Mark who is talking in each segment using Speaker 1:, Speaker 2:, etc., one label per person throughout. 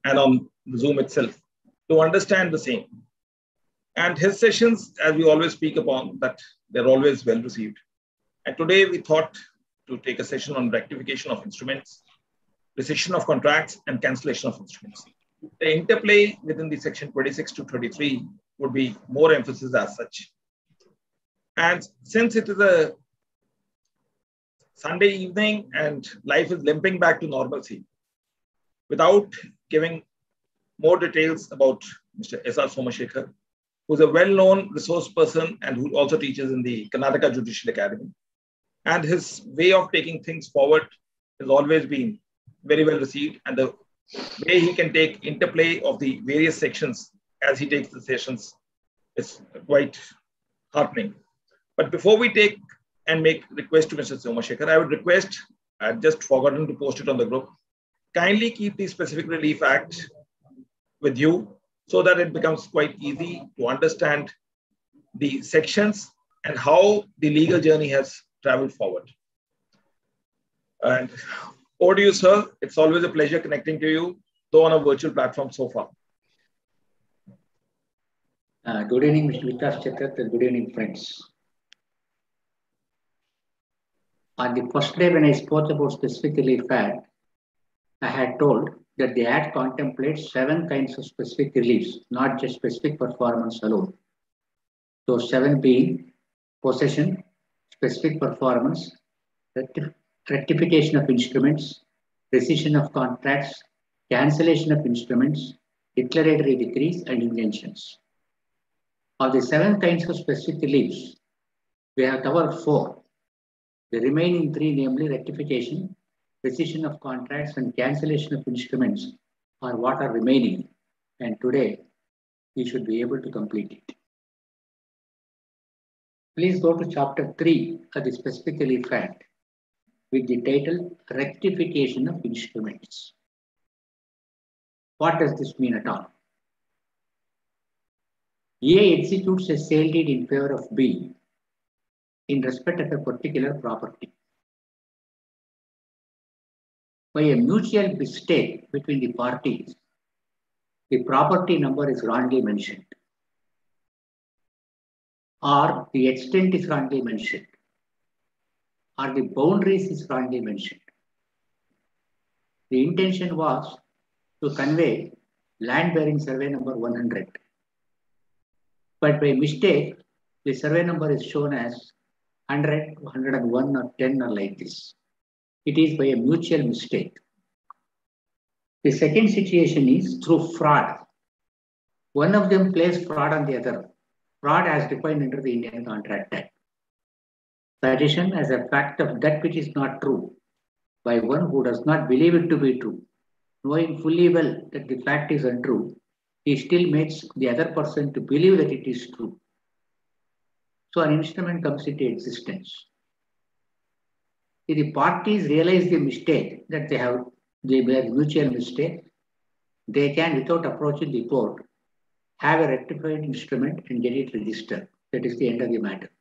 Speaker 1: and on Zoom itself to understand the same. And his sessions, as we always speak upon, that they're always well received. And today we thought to take a session on rectification of instruments, rescission of contracts, and cancellation of instruments. The interplay within the section 26 to 33 would be more emphasis as such. And since it is a Sunday evening and life is limping back to normalcy, without giving more details about Mr. S.R. Somashekar, who's a well-known resource person and who also teaches in the Karnataka Judicial Academy. And his way of taking things forward has always been very well received. And the way he can take interplay of the various sections as he takes the sessions is quite heartening. But before we take and make request to Mr. Somashekar, I would request, I've just forgotten to post it on the group, kindly keep the Specific Relief Act with you so that it becomes quite easy to understand the sections and how the legal journey has traveled forward. And over to you, sir. It's always a pleasure connecting to you, though on a virtual platform so far.
Speaker 2: Good evening, Mr. Vikas Chethat, and good evening, friends. On the first day when I spoke about Specific Relief Act, I had told that the Act contemplates 7 kinds of specific reliefs, not just specific performance alone. Those 7 being possession, specific performance, rectification of instruments, rescission of contracts, cancellation of instruments, declaratory decrees, and injunctions. Of the 7 kinds of specific reliefs, we have covered 4. The remaining 3, namely rectification, rescission of contracts, and cancellation of instruments, are what are remaining. And today, we should be able to complete it. Please go to chapter 3 of the Specific Relief Act with the title Rectification of Instruments. What does this mean at all? A executes a sale deed in favor of B in respect of a particular property. By a mutual mistake between the parties, the property number is wrongly mentioned, or the extent is wrongly mentioned, or the boundaries is wrongly mentioned. The intention was to convey land bearing survey number 100. But by mistake, the survey number is shown as 100, 101, or 10, or like this. It is by a mutual mistake. The second situation is through fraud. One of them plays fraud on the other. Fraud as defined under the Indian Contract Act. Sedition as a fact of that which is not true by one who does not believe it to be true. Knowing fully well that the fact is untrue, he still makes the other person to believe that it is true. So an instrument comes into existence. If the parties realize the mistake that they were mutual mistake, they can, without approaching the court, have a rectified instrument and get it registered. That is the end of the matter.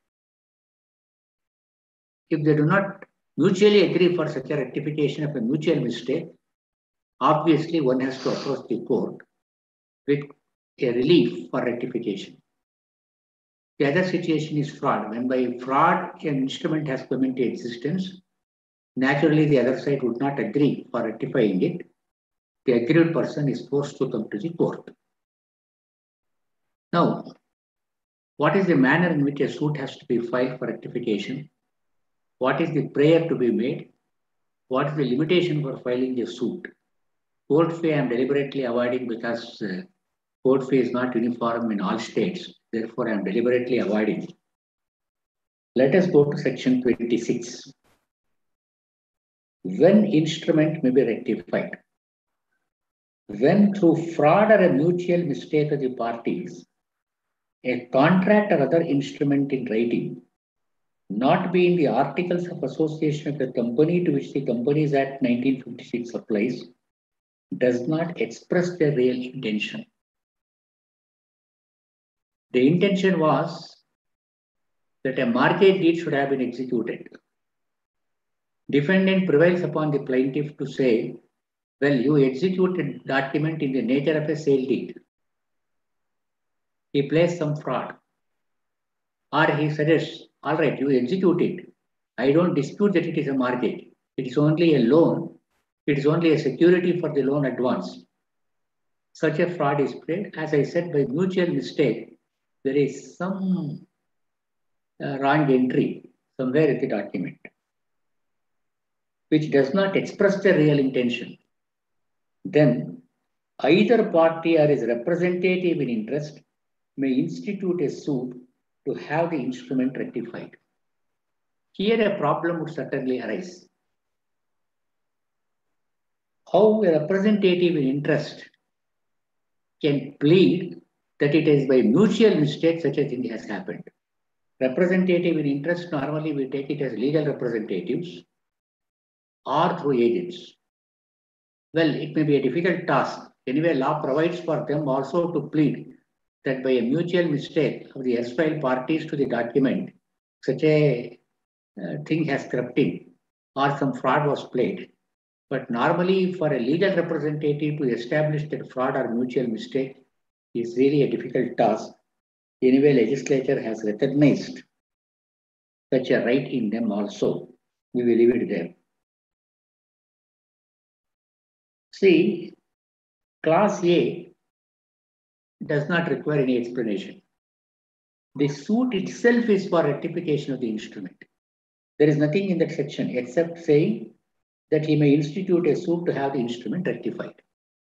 Speaker 2: If they do not mutually agree for such a rectification of a mutual mistake, obviously one has to approach the court with a relief for rectification. The other situation is fraud. When by fraud an instrument has come into existence, naturally the other side would not agree for rectifying it. The aggrieved person is forced to come to the court. Now, what is the manner in which a suit has to be filed for rectification? What is the prayer to be made? What is the limitation for filing a suit? Court fee I am deliberately avoiding because court fee is not uniform in all states. Therefore, I am deliberately avoiding it. Let us go to section 26. When instrument may be rectified? When through fraud or a mutual mistake of the parties, a contract or other instrument in writing, not being the articles of association of the company to which the Companies Act 1956 applies, does not express their real intention. The intention was that a mortgage deed should have been executed. Defendant prevails upon the plaintiff to say Well, you execute a document in the nature of a sale deed. He plays some fraud. Or he suggests, all right, you execute it. I don't dispute that it is a mortgage. It is only a loan. It is only a security for the loan advance. Such a fraud is played. As I said, by mutual mistake, there is some wrong entry somewhere in the document, which does not express the real intention. Then either party or his representative in interest may institute a suit to have the instrument rectified. Here a problem would certainly arise. How a representative in interest can plead that it is by mutual mistake such a thing has happened. Representative in interest, normally we take it as legal representatives or through agents. Well, it may be a difficult task. Anyway, law provides for them also to plead that by a mutual mistake of the erstwhile parties to the document, such a thing has crept in or some fraud was played. But normally for a legal representative to establish that fraud or mutual mistake is really a difficult task. Anyway, legislature has recognized such a right in them also. We will leave it there. See, Clause A does not require any explanation. The suit itself is for rectification of the instrument. There is nothing in that section except saying that he may institute a suit to have the instrument rectified.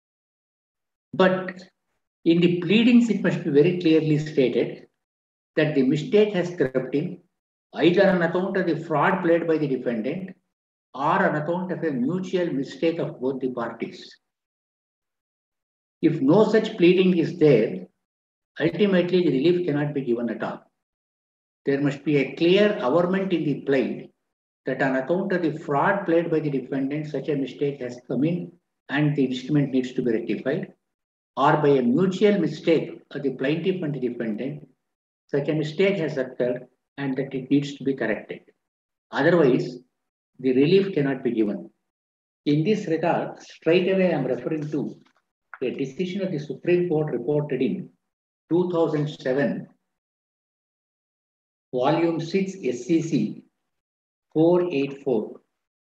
Speaker 2: But in the pleadings, it must be very clearly stated that the mistake has crept in either on account of the fraud played by the defendant or on account of a mutual mistake of both the parties. If no such pleading is there, ultimately the relief cannot be given at all. There must be a clear averment in the plaint that on account of the fraud played by the defendant, such a mistake has come in and the instrument needs to be rectified, or by a mutual mistake of the plaintiff and the defendant, such a mistake has occurred and that it needs to be corrected. Otherwise, the relief cannot be given. In this regard, straight away I am referring to a decision of the Supreme Court reported in 2007, Volume 6 SCC 484.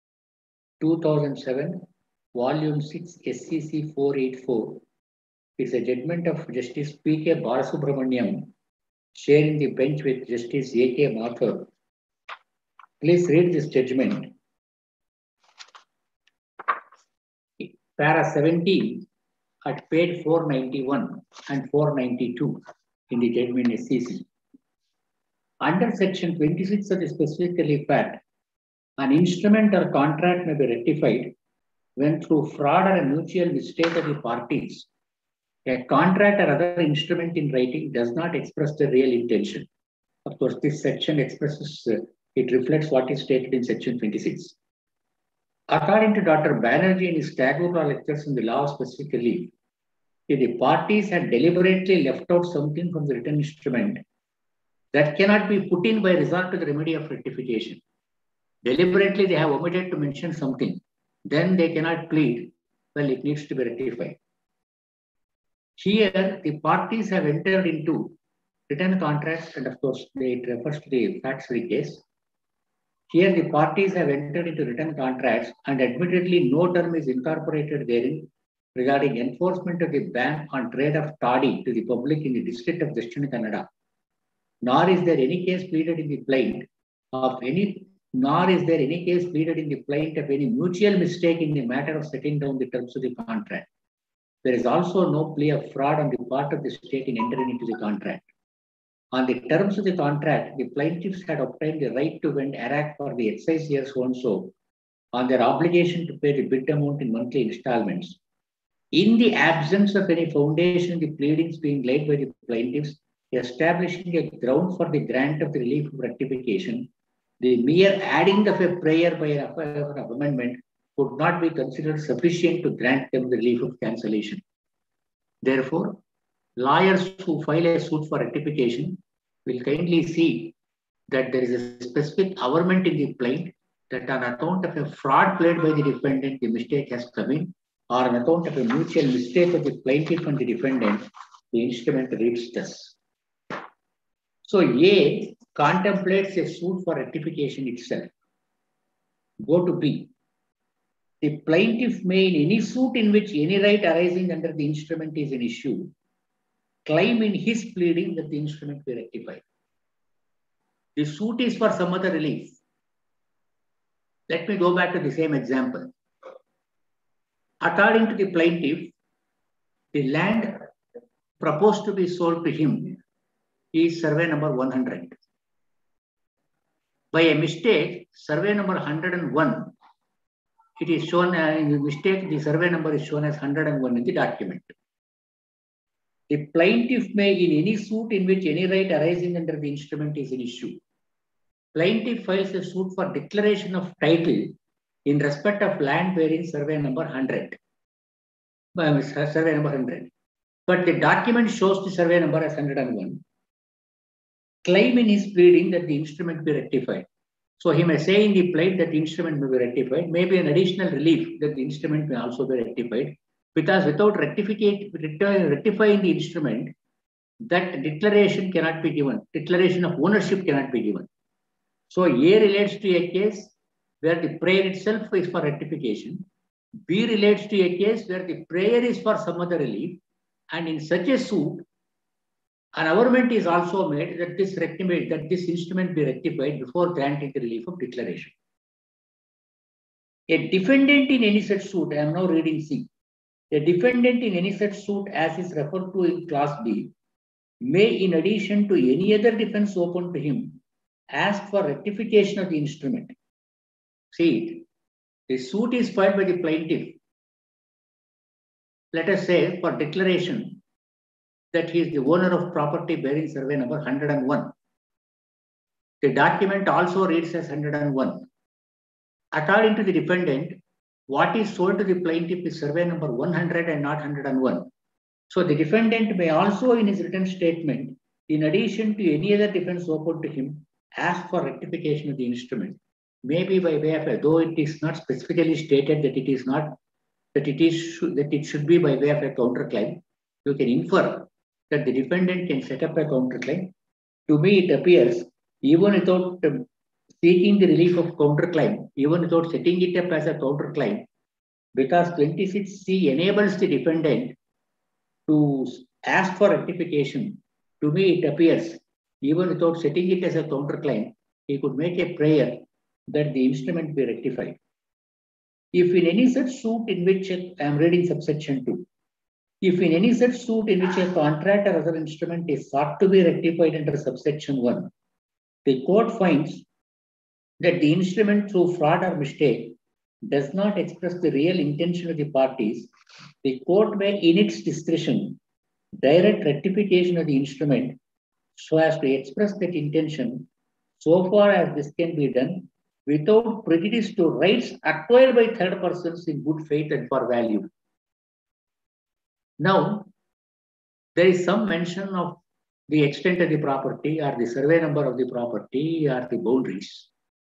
Speaker 2: 2007, Volume 6 SCC 484 is a judgment of Justice P.K. Balasubramaniam, sharing the bench with Justice A.K. Mathur. Please read this judgment. Para 17 at page 491 and 492 in the judgment SCC. Under section 26 of the Specific Relief Act, an instrument or contract may be rectified when through fraud or a mutual mistake of the parties, a contract or other instrument in writing does not express the real intention. Of course, this section expresses, it reflects what is stated in section 26. According to Dr. Banerjee in his Tagore Law lectures on the law of specific relief, if the parties had deliberately left out something from the written instrument, that cannot be put in by resort to the remedy of rectification. Deliberately, they have omitted to mention something. Then they cannot plead, well, it needs to be rectified. Here, the parties have entered into written contracts, and of course, it refers to the facts of the case. Here, the parties have entered into written contracts, and admittedly, no term is incorporated therein regarding enforcement of the ban on trade of toddy to the public in the district of Western Kannada. Nor is there any case pleaded in the plaint of any mutual mistake in the matter of setting down the terms of the contract. There is also no plea of fraud on the part of the state in entering into the contract. On the terms of the contract, the plaintiffs had obtained the right to vend arrack for the excise year so-and-so on their obligation to pay the bid amount in monthly installments. In the absence of any foundation in the pleadings being laid by the plaintiffs, establishing a ground for the grant of the relief of rectification, the mere adding of a prayer by an amendment would not be considered sufficient to grant them the relief of cancellation. Therefore, lawyers who file a suit for rectification will kindly see that there is a specific averment in the plaint that on account of a fraud played by the defendant, the mistake has come in, or on account of a mutual mistake of the plaintiff and the defendant, the instrument reads thus. So A contemplates a suit for rectification itself. Go to B. The plaintiff may, in any suit in which any right arising under the instrument is an issue, claim in his pleading that the instrument be rectified. The suit is for some other relief. Let me go back to the same example. According to the plaintiff, the land proposed to be sold to him is survey number 100. By a mistake, survey number 101, it is shown in the mistake, the survey number is shown as 101 in the document. The plaintiff may, in any suit in which any right arising under the instrument is an issue, plaintiff files a suit for declaration of title in respect of land bearing survey number 100. Survey number 100. But the document shows the survey number as 101. Claim in his pleading that the instrument be rectified. So he may say in the plight that the instrument may be rectified, maybe an additional relief that the instrument may also be rectified, because without rectifying the instrument, that declaration cannot be given. Declaration of ownership cannot be given. So A relates to a case where the prayer itself is for rectification. B relates to a case where the prayer is for some other relief. And in such a suit, an averment is also made that this instrument be rectified before granting the relief of declaration. A defendant in any such suit, I am now reading C. A defendant in any such suit as is referred to in clause B may, in addition to any other defense open to him, ask for rectification of the instrument. See, the suit is filed by the plaintiff, let us say, for declaration that he is the owner of property bearing survey number 101. The document also reads as 101. According to the defendant, what is sold to the plaintiff is survey number 100 and not 101. So the defendant may also, in his written statement, in addition to any other defense open to him, ask for rectification of the instrument. Maybe by way of, though it is not specifically stated that it is not, that it should be by way of a counterclaim, you can infer that the defendant can set up a counterclaim. To me, it appears, even without seeking the relief of counterclaim, even without setting it up as a counterclaim, because 26C enables the defendant to ask for rectification. To me, it appears, even without setting it as a counterclaim, he could make a prayer that the instrument be rectified. If in any such suit in which, I am reading subsection 2, if in any such suit in which a contract or other instrument is sought to be rectified under subsection 1, the court finds that the instrument through fraud or mistake does not express the real intention of the parties, the court may, in its discretion, direct rectification of the instrument so as to express that intention so far as this can be done without prejudice to rights acquired by third persons in good faith and for value. Now, there is some mention of the extent of the property or the survey number of the property or the boundaries.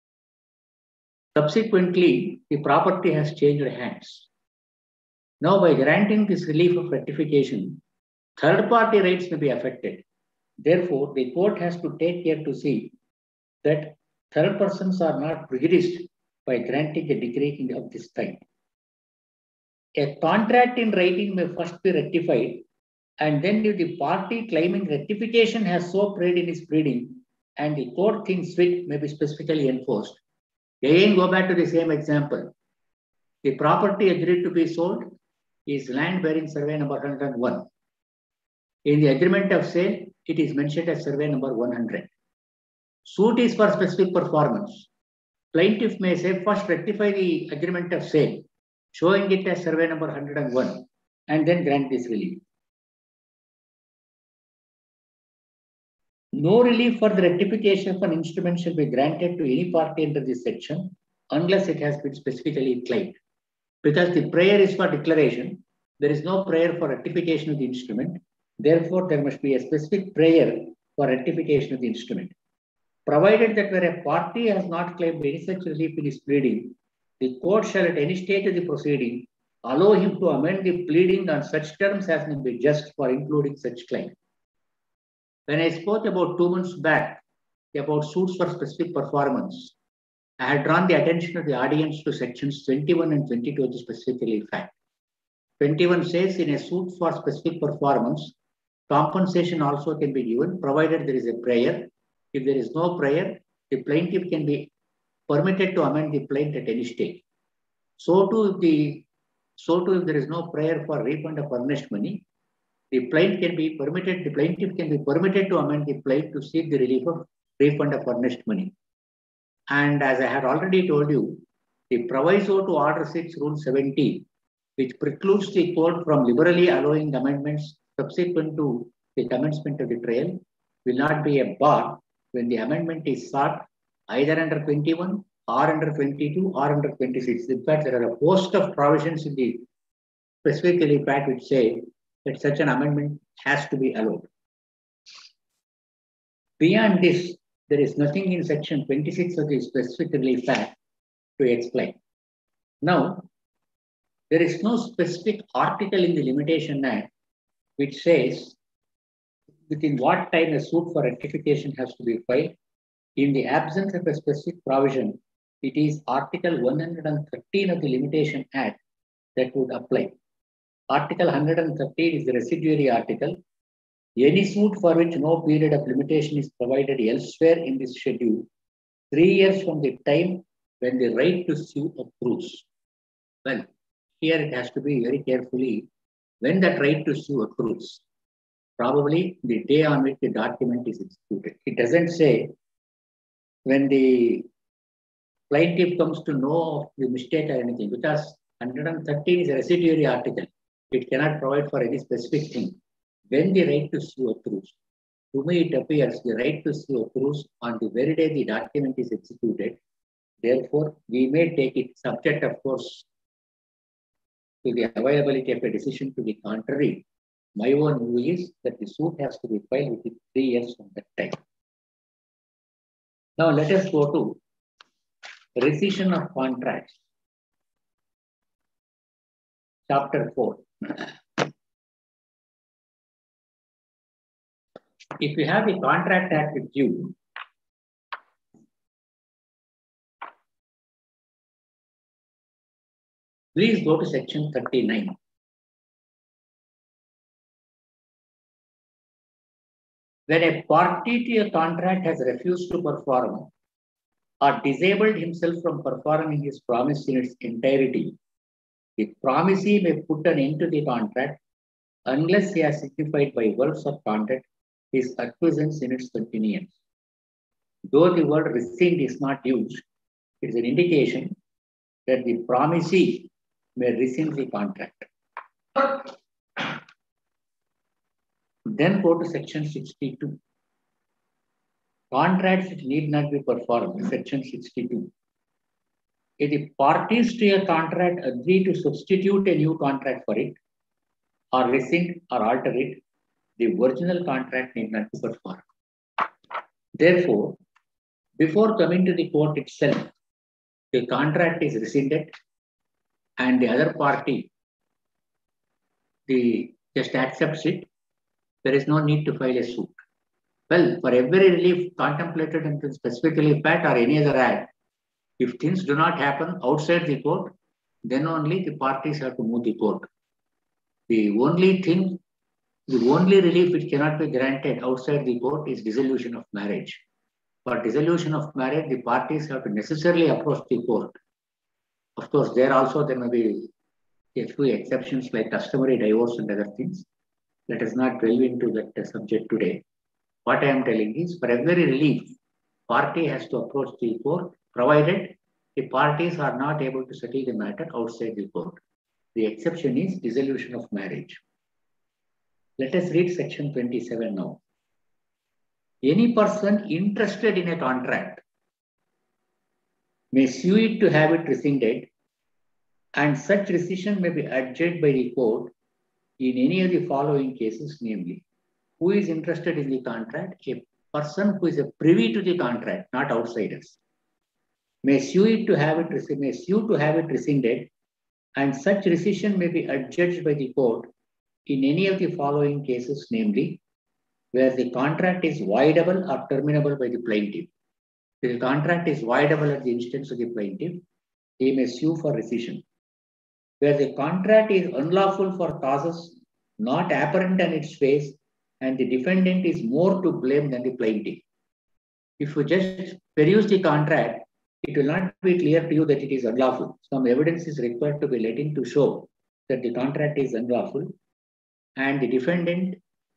Speaker 2: Subsequently, the property has changed hands. Now, by granting this relief of rectification, third-party rights may be affected. Therefore, the court has to take care to see that third persons are not prejudiced by granting a decree of this kind. A contract in writing may first be rectified, and then if the party claiming rectification has so prayed in his pleading, and the court thinks fit, may be specifically enforced. Again, go back to the same example. The property agreed to be sold is land bearing survey number 101. In the agreement of sale, it is mentioned as survey number 100. Suit is for specific performance. Plaintiff may say first rectify the agreement of sale, showing it as survey number 101, and then grant this relief. No relief for the rectification of an instrument shall be granted to any party under this section unless it has been specifically claimed. Because the prayer is for declaration, there is no prayer for rectification of the instrument. Therefore, there must be a specific prayer for rectification of the instrument. Provided that where a party has not claimed any such relief in his pleading, the court shall at any stage of the proceeding allow him to amend the pleading on such terms as may be just for including such claim. When I spoke about 2 months back about suits for specific performance, I had drawn the attention of the audience to sections 21 and 22 of the specific relief act. 21 says in a suit for specific performance, compensation also can be given provided there is a prayer. If there is no prayer, the plaintiff can be permitted to amend the plaint at any stage. So too if there is no prayer for refund of furnished money, the plaintiff can be permitted to amend the plaint to seek the relief of refund of furnished money. And as I had already told you, the proviso to Order 6, Rule 17, which precludes the court from liberally allowing amendments subsequent to the commencement of the trial, will not be a bar when the amendment is sought either under 21 or under 22 or under 26. In fact, there are a host of provisions in the specific relief act which say that such an amendment has to be allowed. Beyond this, there is nothing in section 26 of the specific relief act to explain. Now, there is no specific article in the Limitation Act which says within what time a suit for rectification has to be filed. In the absence of a specific provision, it is Article 113 of the Limitation Act that would apply. Article 113 is the residuary article. Any suit for which no period of limitation is provided elsewhere in this schedule, 3 years from the time when the right to sue accrues. Well, here it has to be very carefully when that right to sue accrues. Probably the day on which the document is executed. It doesn't say when the plaintiff comes to know of the mistake or anything, because 113 is a residuary article. It cannot provide for any specific thing. When the right to sue accrues, to me it appears the right to sue accrues on the very day the document is executed. Therefore, we may take it subject, of course, to the availability of a decision to the contrary. My own view is that the suit has to be filed within 3 years from that time. Now let us go to rescission of contracts. Chapter 4. If you have the Contract Act with you, please go to section 39. When a party to a contract has refused to perform or disabled himself from performing his promise in its entirety, the promisee may put an end to the contract unless he has signified by words of conduct his acquiescence in its continuance. Though the word rescind is not used, it is an indication that the promisee may rescind the contract. Then go to section 62. Contracts which need not be performed, section 62. If the parties to a contract agree to substitute a new contract for it, or rescind or alter it, the original contract need not be performed. Therefore, before coming to the court itself, the contract is rescinded and the other party just accepts it. There is no need to file a suit. Well, for every relief contemplated in the specific relief act or any other act, if things do not happen outside the court, then only the parties have to move the court. The only relief which cannot be granted outside the court is dissolution of marriage. For dissolution of marriage, the parties have to necessarily approach the court. Of course, there may be a few exceptions like customary divorce and other things. Let us not delve into that subject today. What I am telling is, for every relief, party has to approach the court, provided the parties are not able to settle the matter outside the court. The exception is dissolution of marriage. Let us read section 27 now. Any person interested in a contract may sue it to have it rescinded, and such rescission may be adjudged by the court in any of the following cases, namely, who is interested in the contract? A person who is a privy to the contract, not outsiders, may sue to have it rescinded and such rescission may be adjudged by the court in any of the following cases, namely, where the contract is voidable or terminable by the plaintiff. If the contract is voidable at the instance of the plaintiff, he may sue for rescission. Where the contract is unlawful for causes not apparent on its face and the defendant is more to blame than the plaintiff. If you just peruse the contract, it will not be clear to you that it is unlawful. Some evidence is required to be let in to show that the contract is unlawful and the defendant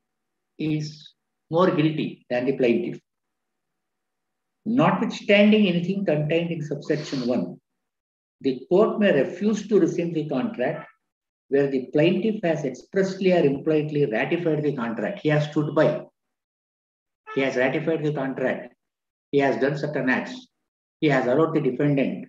Speaker 2: is more guilty than the plaintiff. Notwithstanding anything contained in subsection 1, the court may refuse to rescind the contract where the plaintiff has expressly or impliedly ratified the contract. He has stood by. He has ratified the contract. He has done certain acts. He has allowed the defendant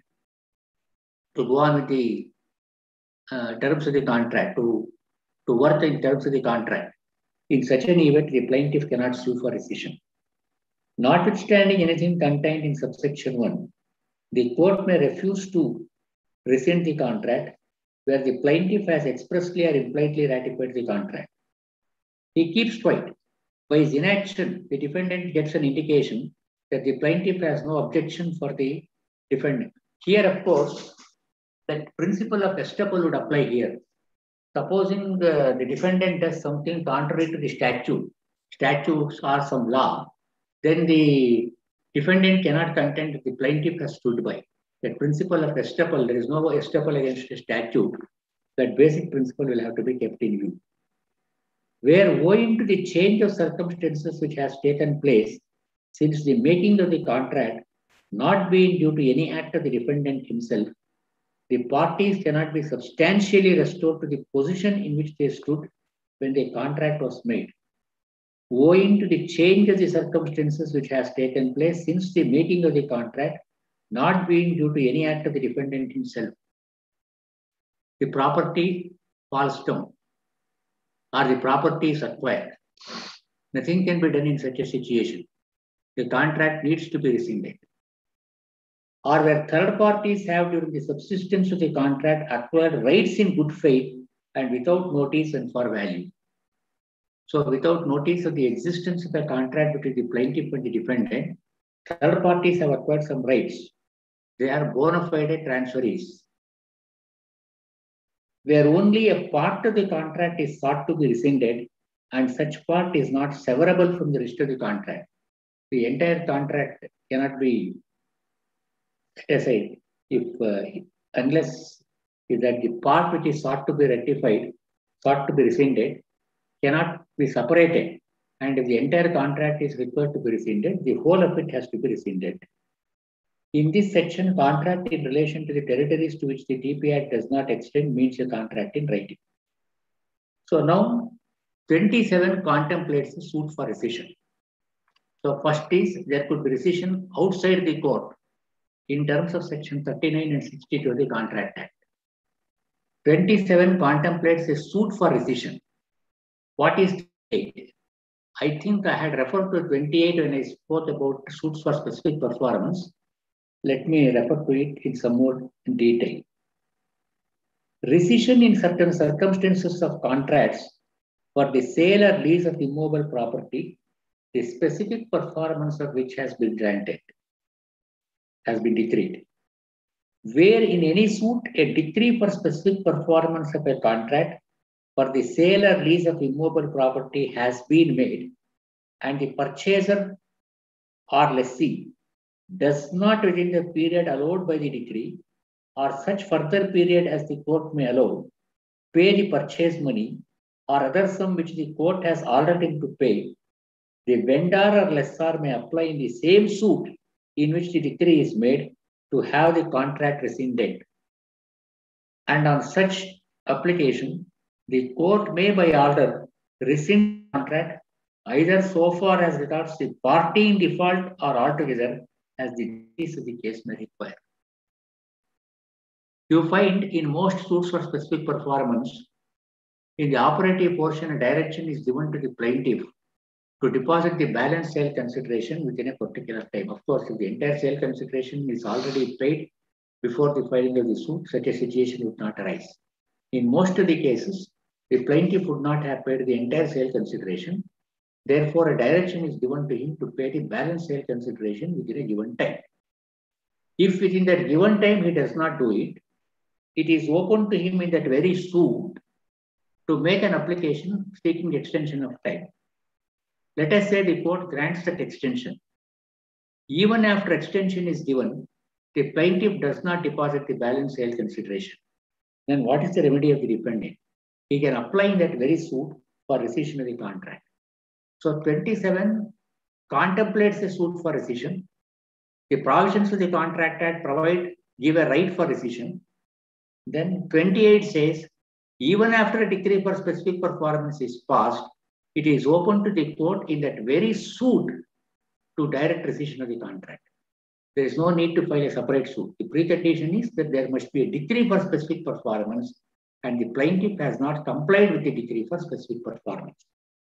Speaker 2: to go on with the terms of the contract, to work in terms of the contract. In such an event, the plaintiff cannot sue for rescission. Notwithstanding anything contained in subsection 1, the court may refuse to rescind the contract where the plaintiff has expressly or impliedly ratified the contract. He keeps quiet. By his inaction, the defendant gets an indication that the plaintiff has no objection for the defendant. Here, of course, the principle of estoppel would apply here. Supposing the defendant does something contrary to the statutes or some law, then the defendant cannot contend that the plaintiff has stood by. That principle of estoppel, there is no estoppel against a statute. That basic principle will have to be kept in view. Where owing to the change of circumstances which has taken place since the making of the contract, not being due to any act of the defendant himself, the parties cannot be substantially restored to the position in which they stood when the contract was made. Owing to the change of the circumstances which has taken place since the making of the contract, not being due to any act of the defendant himself, the property falls down or the property is acquired. Nothing can be done in such a situation. The contract needs to be rescinded. Or where third parties have, during the subsistence of the contract, acquired rights in good faith and without notice and for value. So without notice of the existence of the contract between the plaintiff and the defendant, third parties have acquired some rights. They are bona fide transferees. Where only a part of the contract is sought to be rescinded and such part is not severable from the rest of the contract. The entire contract cannot be set aside unless that the part which is sought to be rectified, sought to be rescinded, cannot be separated. And if the entire contract is required to be rescinded, the whole of it has to be rescinded. In this section, contract in relation to the territories to which the TP Act does not extend means a contract in writing. So now 27 contemplates a suit for rescission. So first is there could be rescission outside the court in terms of section 39 and 62 of the Contract Act. 27 contemplates a suit for rescission. What is 28? I think I had referred to 28 when I spoke about suits for specific performance. Let me refer to it in some more detail. Rescission in certain circumstances of contracts for the sale or lease of immovable property, the specific performance of which has been granted, has been decreed. Where in any suit, a decree for specific performance of a contract for the sale or lease of immovable property has been made, and the purchaser or lessee does not within the period allowed by the decree or such further period as the court may allow, pay the purchase money or other sum which the court has ordered him to pay, the vendor or lessor may apply in the same suit in which the decree is made to have the contract rescinded. And on such application, the court may by order rescind the contract either so far as regards the party in default or altogether as the case may require. You find in most suits for specific performance, in the operative portion, a direction is given to the plaintiff to deposit the balance sale consideration within a particular time. Of course, if the entire sale consideration is already paid, before the filing of the suit, such a situation would not arise. In most of the cases, the plaintiff would not have paid the entire sale consideration. Therefore, a direction is given to him to pay the balance sale consideration within a given time. If within that given time he does not do it, it is open to him in that very suit to make an application seeking extension of time. Let us say the court grants that extension. Even after extension is given, the plaintiff does not deposit the balance sale consideration. Then what is the remedy of the defendant? He can apply in that very suit for rescission of the contract. So 27 contemplates a suit for rescission. The provisions of the Contract Act give a right for rescission. Then 28 says, even after a decree for specific performance is passed, it is open to the court in that very suit to direct rescission of the contract. There is no need to file a separate suit. The precondition is that there must be a decree for specific performance and the plaintiff has not complied with the decree for specific performance.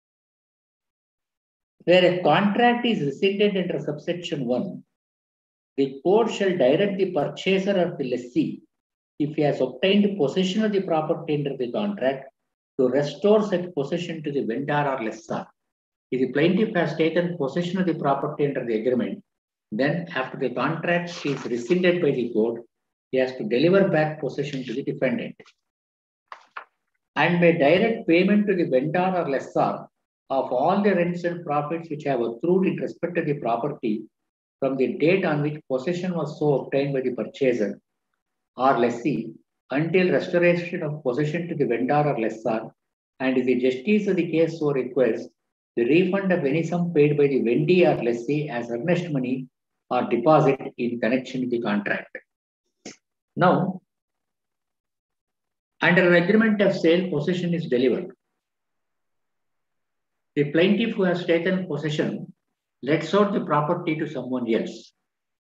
Speaker 2: Where a contract is rescinded under subsection 1, the court shall direct the purchaser or the lessee, if he has obtained possession of the property under the contract, to restore such possession to the vendor or lessor. If the plaintiff has taken possession of the property under the agreement, then after the contract is rescinded by the court, he has to deliver back possession to the defendant and may direct payment to the vendor or lessor of all the rents and profits which have accrued in respect to the property from the date on which possession was so obtained by the purchaser or lessee until restoration of possession to the vendor or lessor, and if the justice of the case so requires, the refund of any sum paid by the vendee or lessee as earnest money or deposit in connection with the contract. Now, under an agreement of sale, possession is delivered. The plaintiff who has taken possession lets out the property to someone else.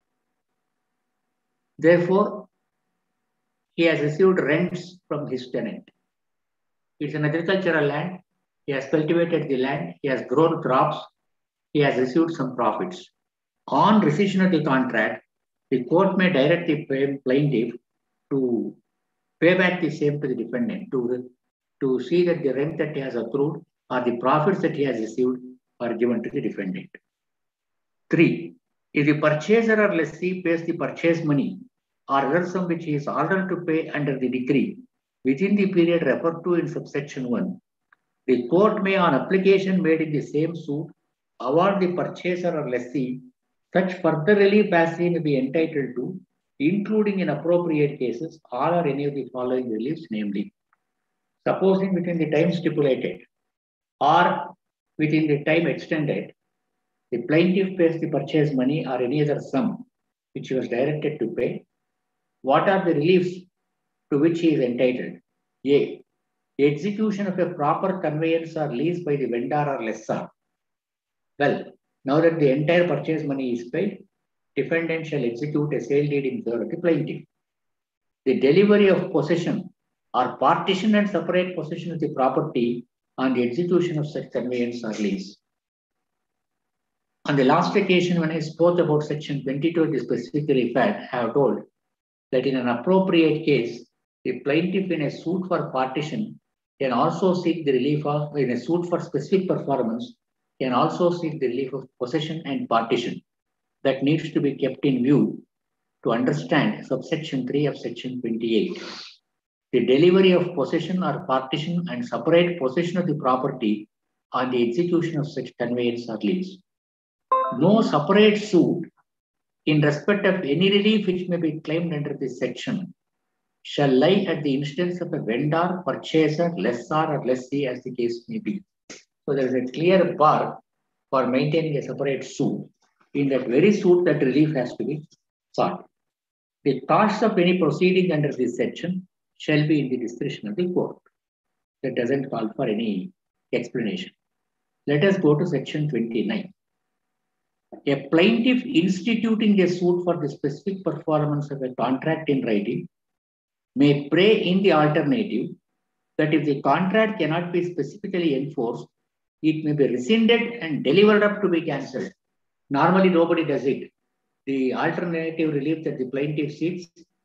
Speaker 2: Therefore, he has received rents from his tenant. It's an agricultural land. He has cultivated the land. He has grown crops. He has received some profits. On rescission of the contract, the court may direct the plaintiff to pay back the same to the defendant, to see that the rent that he has accrued or the profits that he has received are given to the defendant. 3. If the purchaser or lessee pays the purchase money or other sum which he is ordered to pay under the decree within the period referred to in subsection 1, the court may, on application made in the same suit, award the purchaser or lessee such further relief as he may be entitled to, including in appropriate cases all or any of the following reliefs, namely, supposing within the time stipulated or within the time extended, the plaintiff pays the purchase money or any other sum which he was directed to pay, what are the reliefs to which he is entitled? A. The execution of a proper conveyance or lease by the vendor or lessor. Well, now that the entire purchase money is paid, defendant shall execute a sale deed in favor of the plaintiff. The delivery of possession or partition and separate possession of the property on the execution of such conveyance or lease. On the last occasion when I spoke about section 22 of the specific relief act, I have told that in an appropriate case, the plaintiff in a suit for partition can also seek the relief of, in a suit for specific performance, can also seek the relief of possession and partition. That needs to be kept in view to understand subsection 3 of section 28. The delivery of possession or partition and separate possession of the property on the execution of such conveyance or lease. No separate suit in respect of any relief which may be claimed under this section shall lie at the instance of a vendor, purchaser, lessor or lessee as the case may be. So there is a clear bar for maintaining a separate suit. In that very suit, that relief has to be sought. The costs of any proceeding under this section shall be in the discretion of the court. That doesn't call for any explanation. Let us go to section 29. A plaintiff instituting a suit for the specific performance of a contract in writing may pray in the alternative that if the contract cannot be specifically enforced, it may be rescinded and delivered up to be cancelled. Normally, nobody does it. The alternative relief that the plaintiff seeks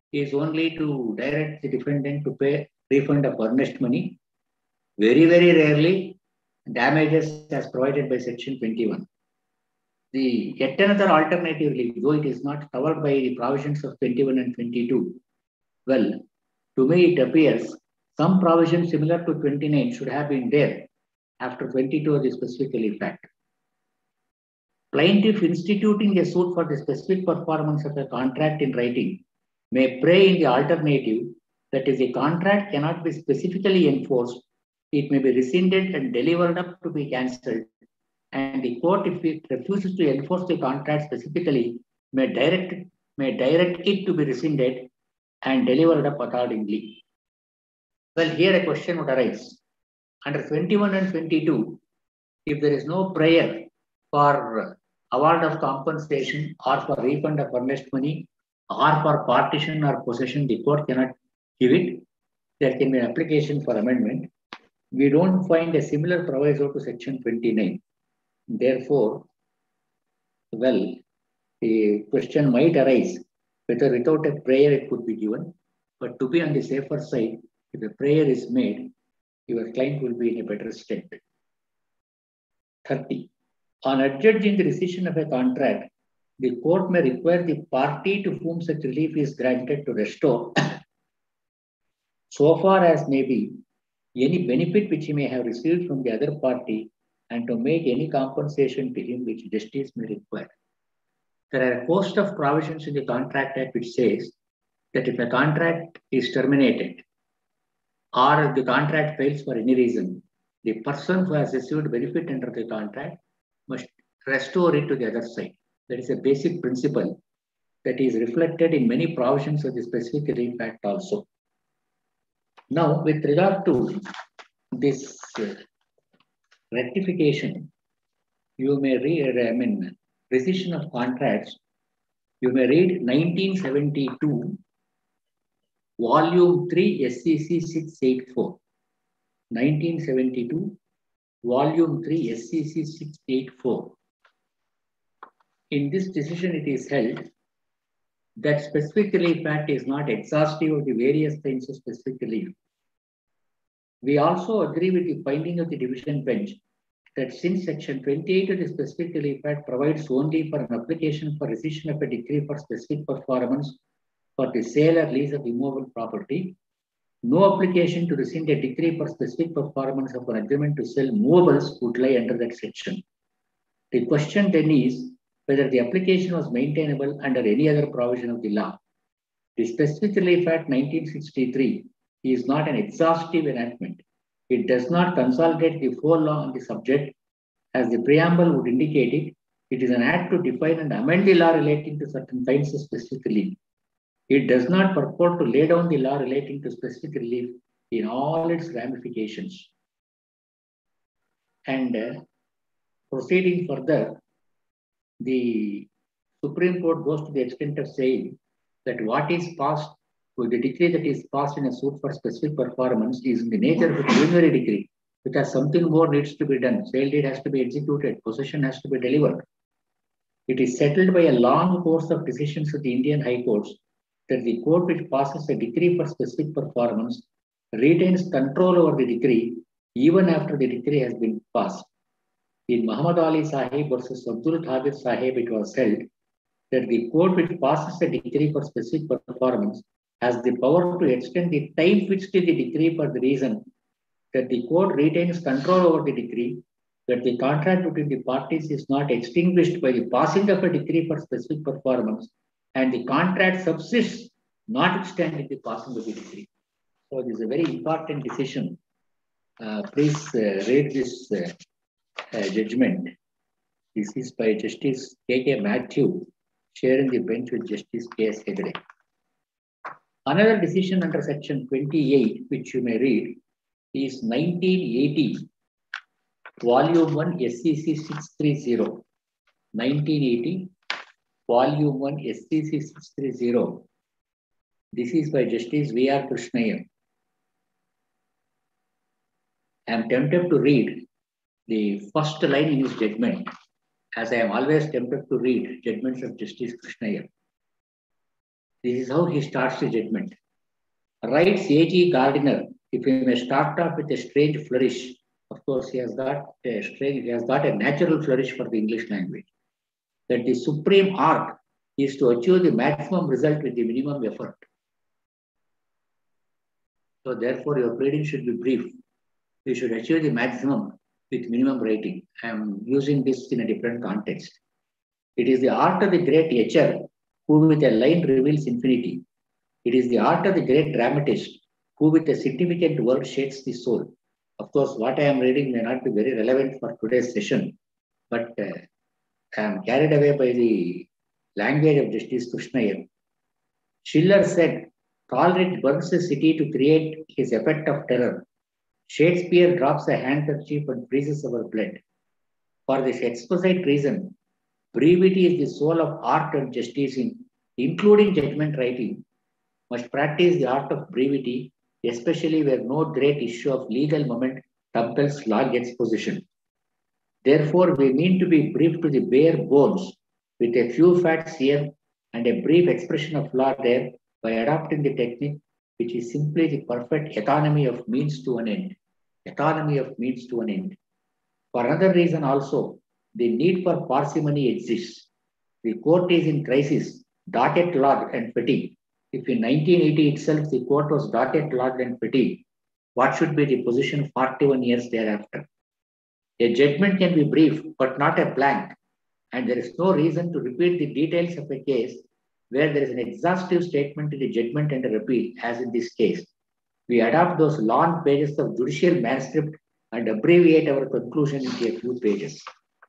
Speaker 2: is only to direct the defendant to pay refund of earnest money. Very, very rarely, damages as provided by Section 21. Yet another alternatively, though it is not covered by the provisions of 21 and 22, well, to me it appears some provision similar to 29 should have been there after 22 of the specific relief act. Plaintiff instituting a suit for the specific performance of a contract in writing may pray in the alternative that if the contract cannot be specifically enforced, it may be rescinded and delivered up to be cancelled. And the court, if it refuses to enforce the contract specifically, may direct it to be rescinded and delivered up accordingly. Well, here a question would arise. Under 21 and 22, if there is no prayer for award of compensation or for refund of earnest money or for partition or possession, the court cannot give it. There can be an application for amendment. We don't find a similar proviso to Section 29. Therefore, well, the question might arise whether without a prayer it could be given. But to be on the safer side, if a prayer is made, your client will be in a better state. 30. On adjudging the rescission of a contract, the court may require the party to whom such relief is granted to restore, so far as may be, any benefit which he may have received from the other party and to make any compensation to him which justice may require. There are a host of provisions in the Contract Act which says that if a contract is terminated or the contract fails for any reason, the person who has received benefit under the contract must restore it to the other side. That is a basic principle that is reflected in many provisions of the Specific Relief Act also. Now, with regard to this rectification, you may read, rescission of contracts, you may read 1972, Volume 3, SCC 684. 1972, Volume 3, SCC 684. In this decision, it is held that Specific Relief Act is not exhaustive of the various kinds of specific relief. We also agree with the finding of the division bench that since Section 28 of the Specific Relief Act provides only for an application for rescission of a decree for specific performance for the sale or lease of immovable property, no application to rescind a decree for specific performance of an agreement to sell movables would lie under that section. The question then is whether the application was maintainable under any other provision of the law. The Specific Relief Act 1963 is not an exhaustive enactment. It does not consolidate the whole law on the subject. As the preamble would indicate it, it is an act to define and amend the law relating to certain kinds of specific relief. It does not purport to lay down the law relating to specific relief in all its ramifications. And proceeding further, the Supreme Court goes to the extent of saying that what is passed, with the decree that is passed in a suit for specific performance is in the nature of a preliminary decree, because something more needs to be done. Sale deed has to be executed, possession has to be delivered. It is settled by a long course of decisions of the Indian High Courts that the court which passes a decree for specific performance retains control over the decree even after the decree has been passed. In Muhammad Ali Sahib versus Abdul Qadir Sahib, it was held that the court which passes a decree for specific performance has the power to extend the time fixed in the decree for the reason that the court retains control over the decree, that the contract between the parties is not extinguished by the passing of a decree for specific performance, and the contract subsists notwithstanding the passing of the decree. So this is a very important decision. Please read this judgment. This is by Justice K.K. Matthew, sharing the bench with Justice K.S. Hegde. Another decision under Section 28, which you may read, is 1980, Volume 1, SCC 630. 1980, Volume 1, SCC 630. This is by Justice V.R. Krishnaiyer. I am tempted to read the first line in his judgment, as I am always tempted to read judgments of Justice Krishnaiyer. This is how he starts the judgment. Writes A.G. Gardiner, if he may start off with a strange flourish, of course he has got a natural flourish for the English language, that the supreme art is to achieve the maximum result with the minimum effort. So therefore your pleading should be brief. You should achieve the maximum with minimum writing. I am using this in a different context. It is the art of the great etcher who with a line reveals infinity. It is the art of the great dramatist who with a significant word shakes the soul. Of course, what I am reading may not be very relevant for today's session, but I am carried away by the language of Justice Krishna. Schiller said, Coleridge burns a city to create his effect of terror. Shakespeare drops a handkerchief and freezes our blood. For this exquisite reason, brevity is the soul of art and justice, including judgment writing. Must practice the art of brevity, especially where no great issue of legal moment compels large exposition. Therefore, we mean to be brief to the bare bones, with a few facts here and a brief expression of law there, by adopting the technique which is simply the perfect economy of means to an end. Economy of means to an end. For another reason also, the need for parsimony exists. The court is in crisis, docket-logged and fatigued. If in 1980 itself the court was docket-logged and fatigued, what should be the position 41 years thereafter? A judgment can be brief, but not a blank, and there is no reason to repeat the details of a case where there is an exhaustive statement in the judgment and a repeal, as in this case. We adopt those long pages of judicial manuscript and abbreviate our conclusion into a few pages.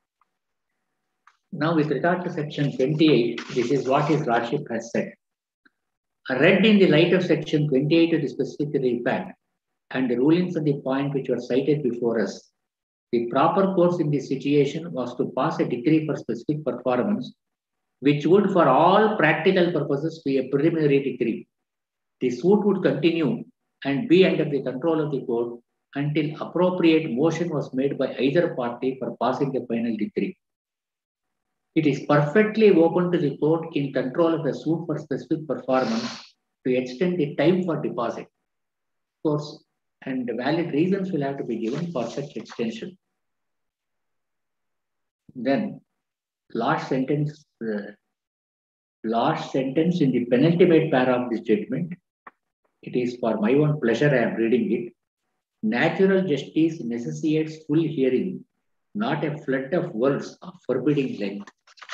Speaker 2: Now, with regard to section 28, this is what his lordship has said. Read in the light of section 28 of the specific fact and the rulings on the point which were cited before us, the proper course in this situation was to pass a decree for specific performance, which would for all practical purposes be a preliminary decree. The suit would continue and be under the control of the court until appropriate motion was made by either party for passing the final decree. It is perfectly open to the court in control of a suit for specific performance to extend the time for deposit. Of course, and valid reasons will have to be given for such extension. Then, last sentence in the penultimate paragraph of this judgment. It is for my own pleasure I am reading it. Natural justice necessitates full hearing, not a flood of words of forbidding length.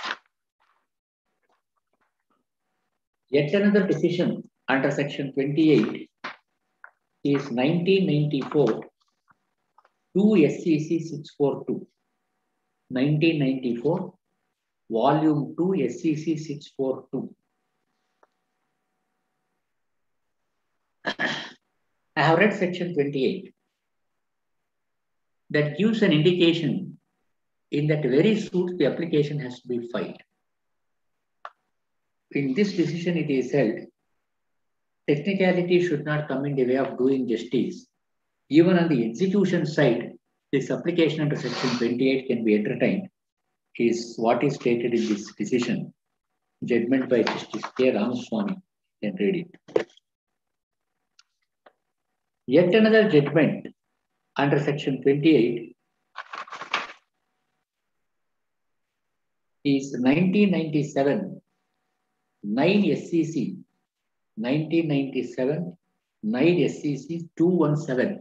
Speaker 2: Yet another decision under section 28 is 1994 2 SCC 642. 1994 volume 2 SCC 642. I have read section 28. That gives an indication in that very suit the application has to be filed. In this decision it is held, technicality should not come in the way of doing justice. Even on the execution side, this application under section 28 can be entertained, is what is stated in this decision. Judgment by Justice K. Ramaswamy. You can read it. Yet another judgment under section 28 is 1997 9 SCC 1997 9 SCC 217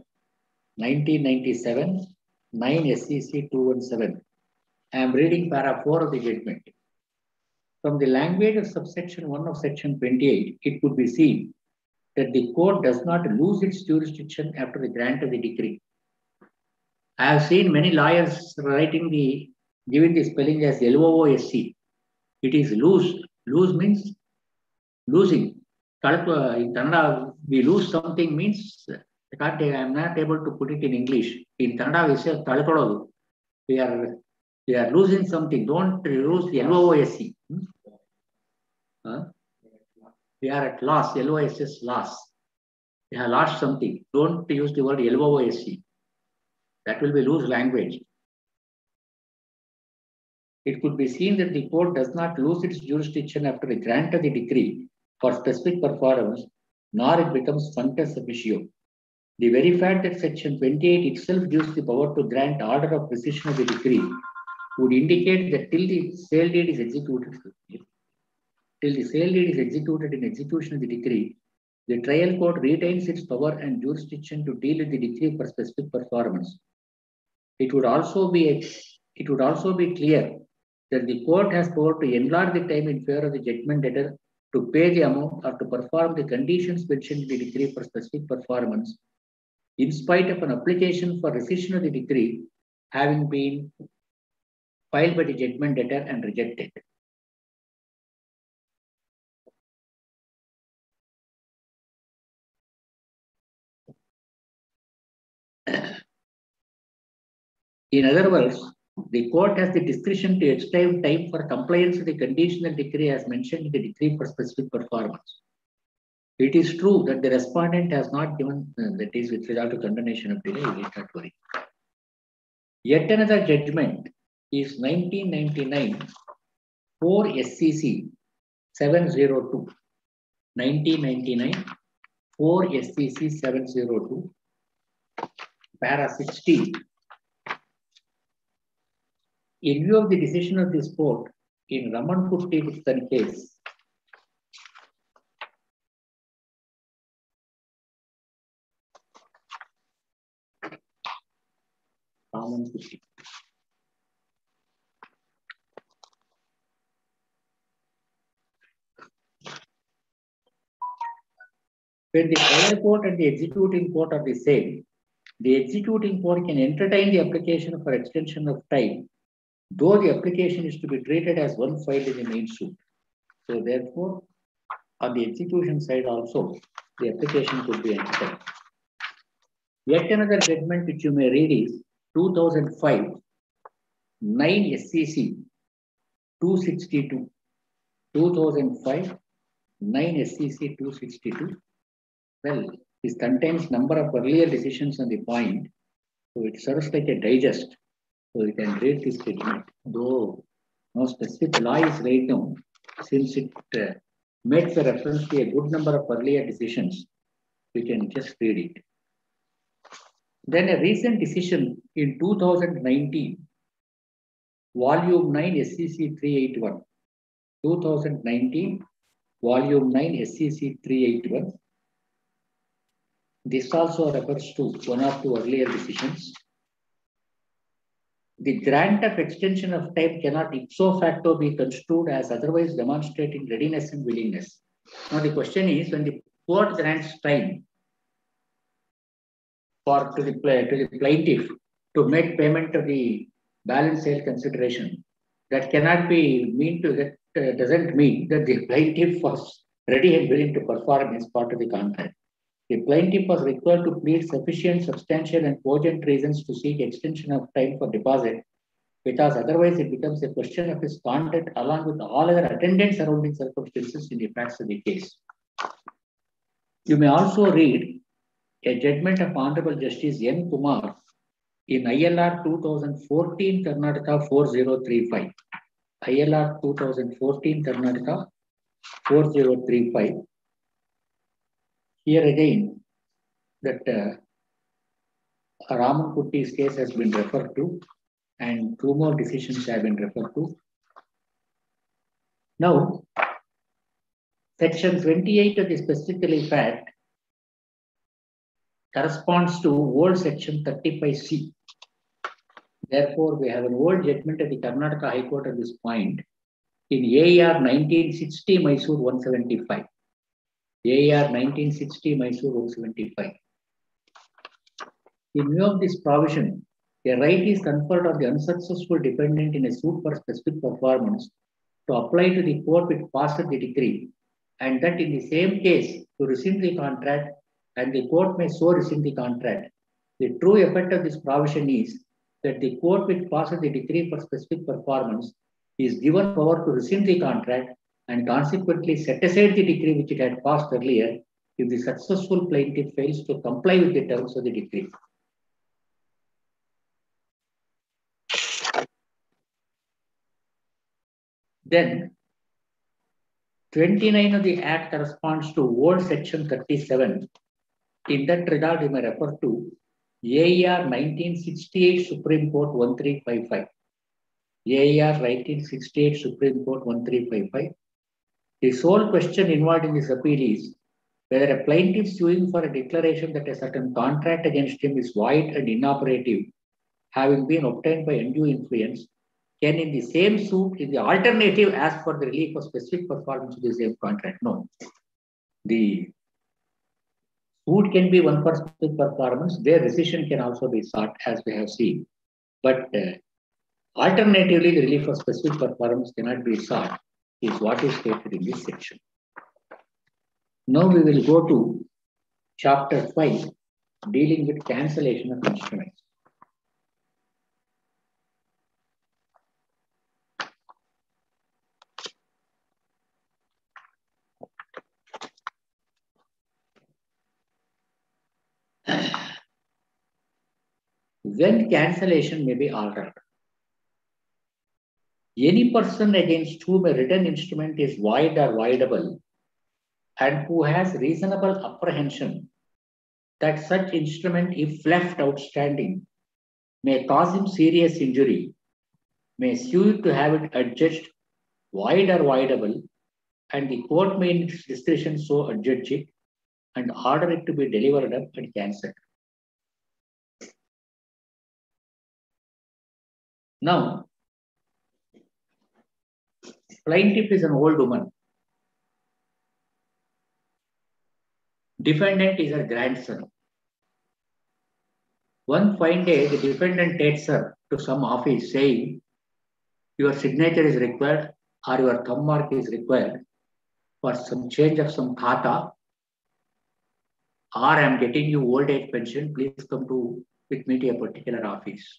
Speaker 2: 1997 9 SCC 217. I am reading para 4 of the judgment. From the language of subsection 1 of section 28, it could be seen that the court does not lose its jurisdiction after the grant of the decree. I have seen many lawyers giving the spelling as LOOSC. It is lose. Lose means losing. In Kannada, we lose something means, I am not able to put it in English. In Kannada, we say talkododu. We are losing something. Don't lose LOOSC. We are at loss. LOSS loss. We have lost something. Don't use the word LOOSC. That will be loose language. It could be seen that the court does not lose its jurisdiction after the grant of the decree for specific performance, nor it becomes functus officio. The very fact that Section 28 itself gives the power to grant order of precision of the decree would indicate that till the sale deed is executed in execution of the decree, the trial court retains its power and jurisdiction to deal with the decree for specific performance. It would also be clear that the court has power to enlarge the time in favor of the judgment debtor to pay the amount or to perform the conditions mentioned in the decree for specific performance, in spite of an application for rescission of the decree having been filed by the judgment debtor and rejected. In other words, the court has the discretion to extend time for compliance with the conditional decree as mentioned in the decree for specific performance. It is true that the respondent has not given, that is with regard to condonation of delay, you need not worry. Yet another judgment is 1999 4 SCC 702. 1999 4 SCC 702, para 16. In view of the decision of this court in Raman Kutty case, Raman Kutty. When the trial court and the executing court are the same, the executing court can entertain the application for extension of time, though the application is to be treated as one filed in the main suit. So therefore, on the execution side also, the application could be entertained. Yet another judgment which you may read is 2005 9 SCC 262. 2005 9 SCC 262. Well, this contains number of earlier decisions on the point, so it serves like a digest. So you can read this statement, though no specific law is laid down, since it makes a reference to a good number of earlier decisions, we can just read it. Then a recent decision in 2019, Volume 9 SCC 381. 2019, Volume 9 SCC 381. This also refers to one or two earlier decisions. The grant of extension of time cannot ipso facto be construed as otherwise demonstrating readiness and willingness. Now the question is, when the court grants time to the plaintiff to make payment of the balance sale consideration, that cannot be doesn't mean that the plaintiff was ready and willing to perform as part of the contract. The plaintiff was required to plead sufficient, substantial, and cogent reasons to seek extension of time for deposit, because otherwise it becomes a question of his conduct along with all other attendant surrounding circumstances in the facts of the case. You may also read a judgment of Honorable Justice N. Kumar in ILR 2014 Karnataka 4035. ILR 2014 Karnataka 4035. Here again, that Raman Kutty's case has been referred to, and two more decisions have been referred to. Now, Section 28 of the Specifically Fact corresponds to old Section 35C. Therefore, we have an old judgment of the Karnataka High Court at this point in AR 1960 Mysore 175. AR 1960 Mysore 175. In view of this provision, a right is conferred on the unsuccessful defendant in a suit for specific performance to apply to the court which passed the decree, and that in the same case to rescind the contract, and the court may so rescind the contract. The true effect of this provision is that the court which passes the decree for specific performance is given power to rescind the contract and consequently set aside the decree which it had passed earlier if the successful plaintiff fails to comply with the terms of the decree. Then, 29 of the Act corresponds to old Section 37. In that regard, we may refer to AER 1968 Supreme Court 1355. AER 1968 Supreme Court 1355. The sole question involved in this appeal is whether a plaintiff suing for a declaration that a certain contract against him is void and inoperative, having been obtained by undue influence, can in the same suit, in the alternative, ask for the relief of specific performance of the same contract? No. The suit can be one for specific performance. Their rescission can also be sought, as we have seen. But alternatively, the relief of specific performance cannot be sought, is what is stated in this section. Now we will go to Chapter 5, dealing with cancellation of instruments. When cancellation may be altered. Any person against whom a written instrument is void or voidable and who has reasonable apprehension that such instrument, if left outstanding, may cause him serious injury, may sue to have it adjudged void or voidable, and the court may in its discretion so adjudge it and order it to be delivered up and cancelled. Now, plaintiff is an old woman. Defendant is her grandson. One fine day, the defendant takes her to some office saying, your signature is required or your thumb mark is required for some change of some khata, or I am getting you old age pension, please come with me to a particular office.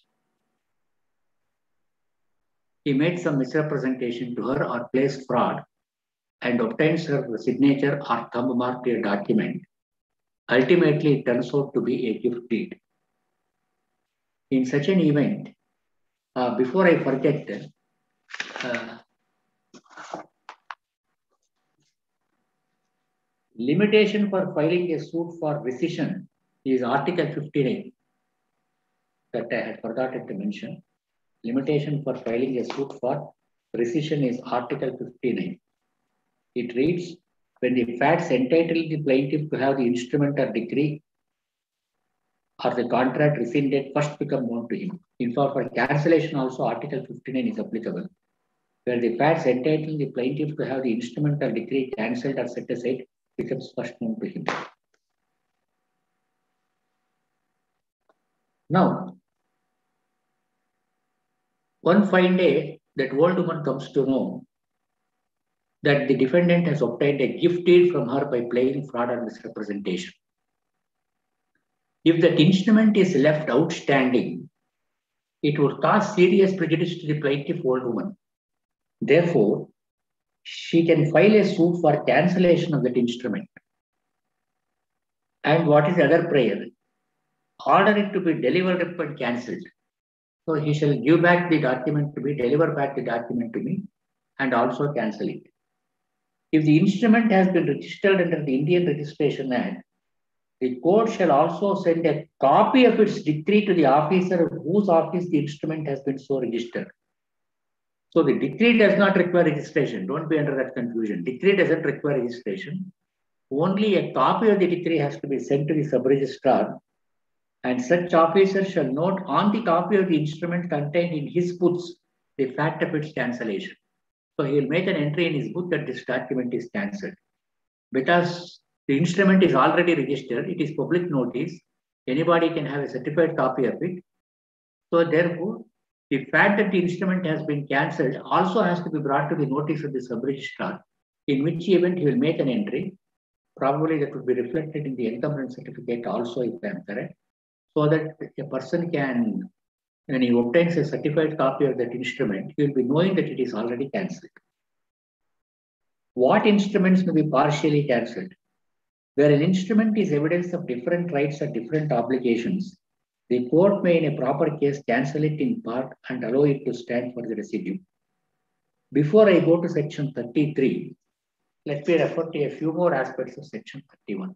Speaker 2: He made some misrepresentation to her or placed fraud and obtains her signature or thumb mark to a document. Ultimately, it turns out to be a gift deed. In such an event, before I forget, limitation for filing a suit for rescission is Article 59 that I had forgotten to mention. Limitation for filing a suit for rescission is Article 59. It reads, when the facts entitle the plaintiff to have the instrument or decree or the contract rescinded first become known to him. In fact, for cancellation also Article 59 is applicable, where the facts entitle the plaintiff to have the instrument or decree cancelled or set aside becomes first known to him. Now, one fine day, that old woman comes to know that the defendant has obtained a gift deed from her by playing fraud or misrepresentation. If that instrument is left outstanding, it would cause serious prejudice to the plaintiff old woman. Therefore, she can file a suit for cancellation of that instrument. And what is the other prayer? Order it to be delivered up and cancelled. So he shall give back the document to me, deliver back the document to me, and also cancel it. If the instrument has been registered under the Indian Registration Act, the court shall also send a copy of its decree to the officer whose office the instrument has been so registered. So the decree does not require registration. Don't be under that confusion. Decree doesn't require registration. Only a copy of the decree has to be sent to the sub-registrar, and such officer shall note on the copy of the instrument contained in his books the fact of its cancellation. So he will make an entry in his book that this document is cancelled. Because the instrument is already registered, it is public notice, anybody can have a certified copy of it. So therefore, the fact that the instrument has been cancelled also has to be brought to the notice of the sub-registrar, in which event he will make an entry. Probably that would be reflected in the encumbrance certificate also, if I am correct, so that a person can, when he obtains a certified copy of that instrument, he will be knowing that it is already cancelled. What instruments may be partially cancelled? Where an instrument is evidence of different rights or different obligations, the court may in a proper case cancel it in part and allow it to stand for the residue. Before I go to section 33, let me refer to a few more aspects of section 31.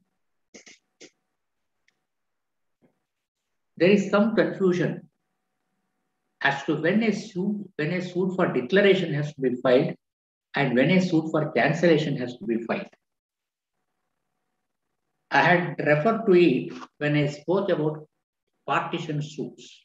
Speaker 2: There is some confusion as to when a suit for declaration has to be filed and when a suit for cancellation has to be filed. I had referred to it when I spoke about partition suits.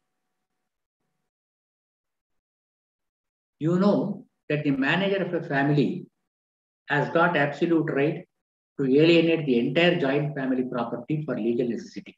Speaker 2: You know that the manager of a family has got absolute right to alienate the entire joint family property for legal necessity.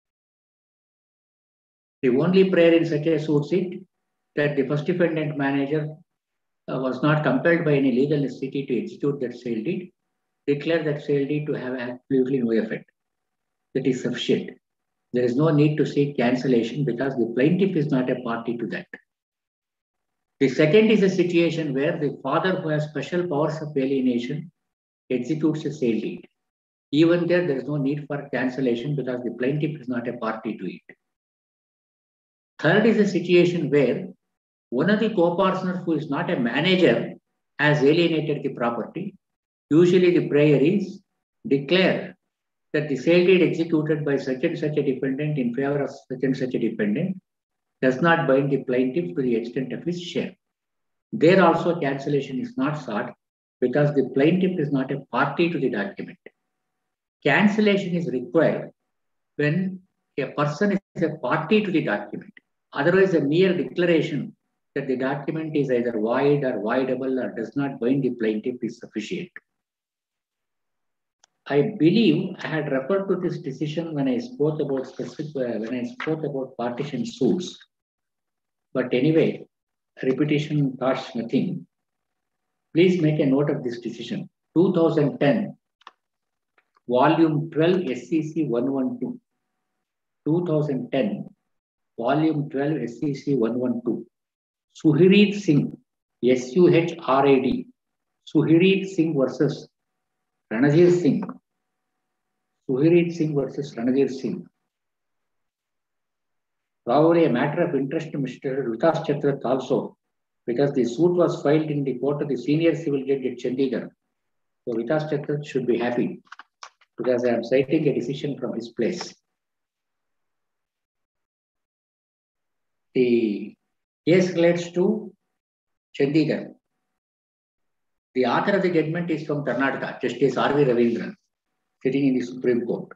Speaker 2: The only prayer in such a suit is that the first defendant manager was not compelled by any legal necessity to execute that sale deed, declare that sale deed to have absolutely no effect. That is sufficient. There is no need to seek cancellation because the plaintiff is not a party to that. The second is a situation where the father who has special powers of alienation executes a sale deed. Even there is no need for cancellation because the plaintiff is not a party to it. Third is a situation where one of the co-partners who is not a manager has alienated the property. Usually the prayer is declare that the sale deed executed by such and such a defendant in favor of such and such a defendant does not bind the plaintiff to the extent of his share. There also cancellation is not sought because the plaintiff is not a party to the document. Cancellation is required when a person is a party to the document. Otherwise, a mere declaration that the document is either void or voidable or does not bind the plaintiff is sufficient. I believe I had referred to this decision when I spoke about partition suits. But anyway, repetition costs nothing. Please make a note of this decision. 2010, Volume 12, SCC 112. 2010, Volume 12, SCC 112. Suhrid Singh, SUHRAD. Suhrid Singh versus Ranajir Singh. Suhrid Singh versus Ranajir Singh. Probably a matter of interest to Mr. Vikas Chatrat also, because the suit was filed in the court of the senior civil judge at Chandigarh. So Vikas Chatrat should be happy because I am citing a decision from his place. The case relates to Chandigarh. The author of the judgment is from Karnataka, Justice R.V. Ravindran, sitting in the Supreme Court.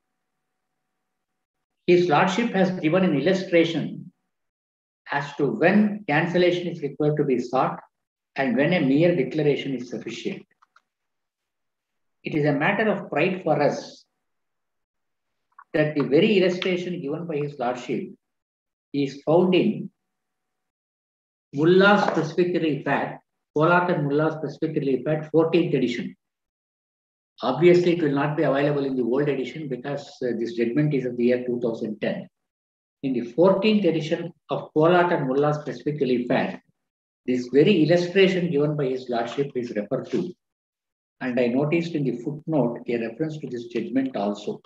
Speaker 2: His Lordship has given an illustration as to when cancellation is required to be sought and when a mere declaration is sufficient. It is a matter of pride for us that the very illustration given by His Lordship is found in Mullah's Specific Relief Act, Kolat and Mullah's Specific Relief Act, 14th edition. Obviously, it will not be available in the old edition because this judgment is of the year 2010. In the 14th edition of Kolat and Mullah's Specific Relief Act, this very illustration given by His Lordship is referred to. And I noticed in the footnote a reference to this judgment also.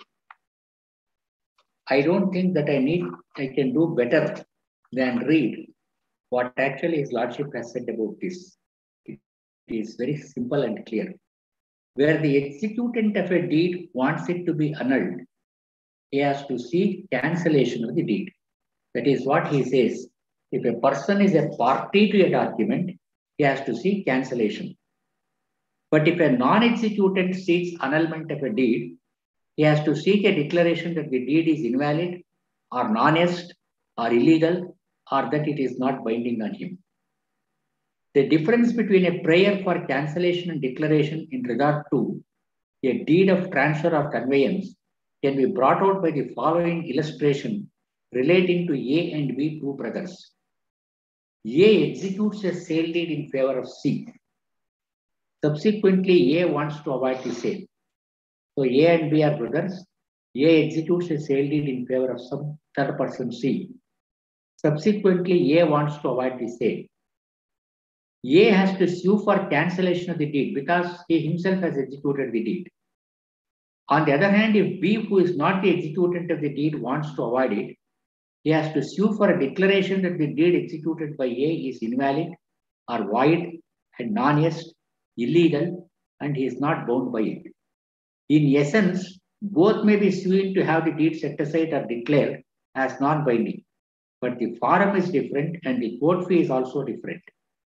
Speaker 2: I don't think that I can do better than read what actually His Lordship has said about this. It is very simple and clear. Where the executant of a deed wants it to be annulled, he has to seek cancellation of the deed. That is what he says. If a person is a party to a document, he has to seek cancellation. But if a non-executant seeks annulment of a deed, he has to seek a declaration that the deed is invalid or non-est or illegal or that it is not binding on him. The difference between a prayer for cancellation and declaration in regard to a deed of transfer or conveyance can be brought out by the following illustration relating to A and B, two brothers. A executes a sale deed in favor of C. Subsequently, A wants to avoid the sale. So A and B are brothers. A executes a sale deed in favor of some third person C. Subsequently, A wants to avoid the sale. A has to sue for cancellation of the deed because he himself has executed the deed. On the other hand, if B, who is not the executant of the deed, wants to avoid it, he has to sue for a declaration that the deed executed by A is invalid or void and non-est, illegal, and he is not bound by it. In essence, both may be seen to have the deed set aside or declared as non-binding, but the forum is different and the court fee is also different.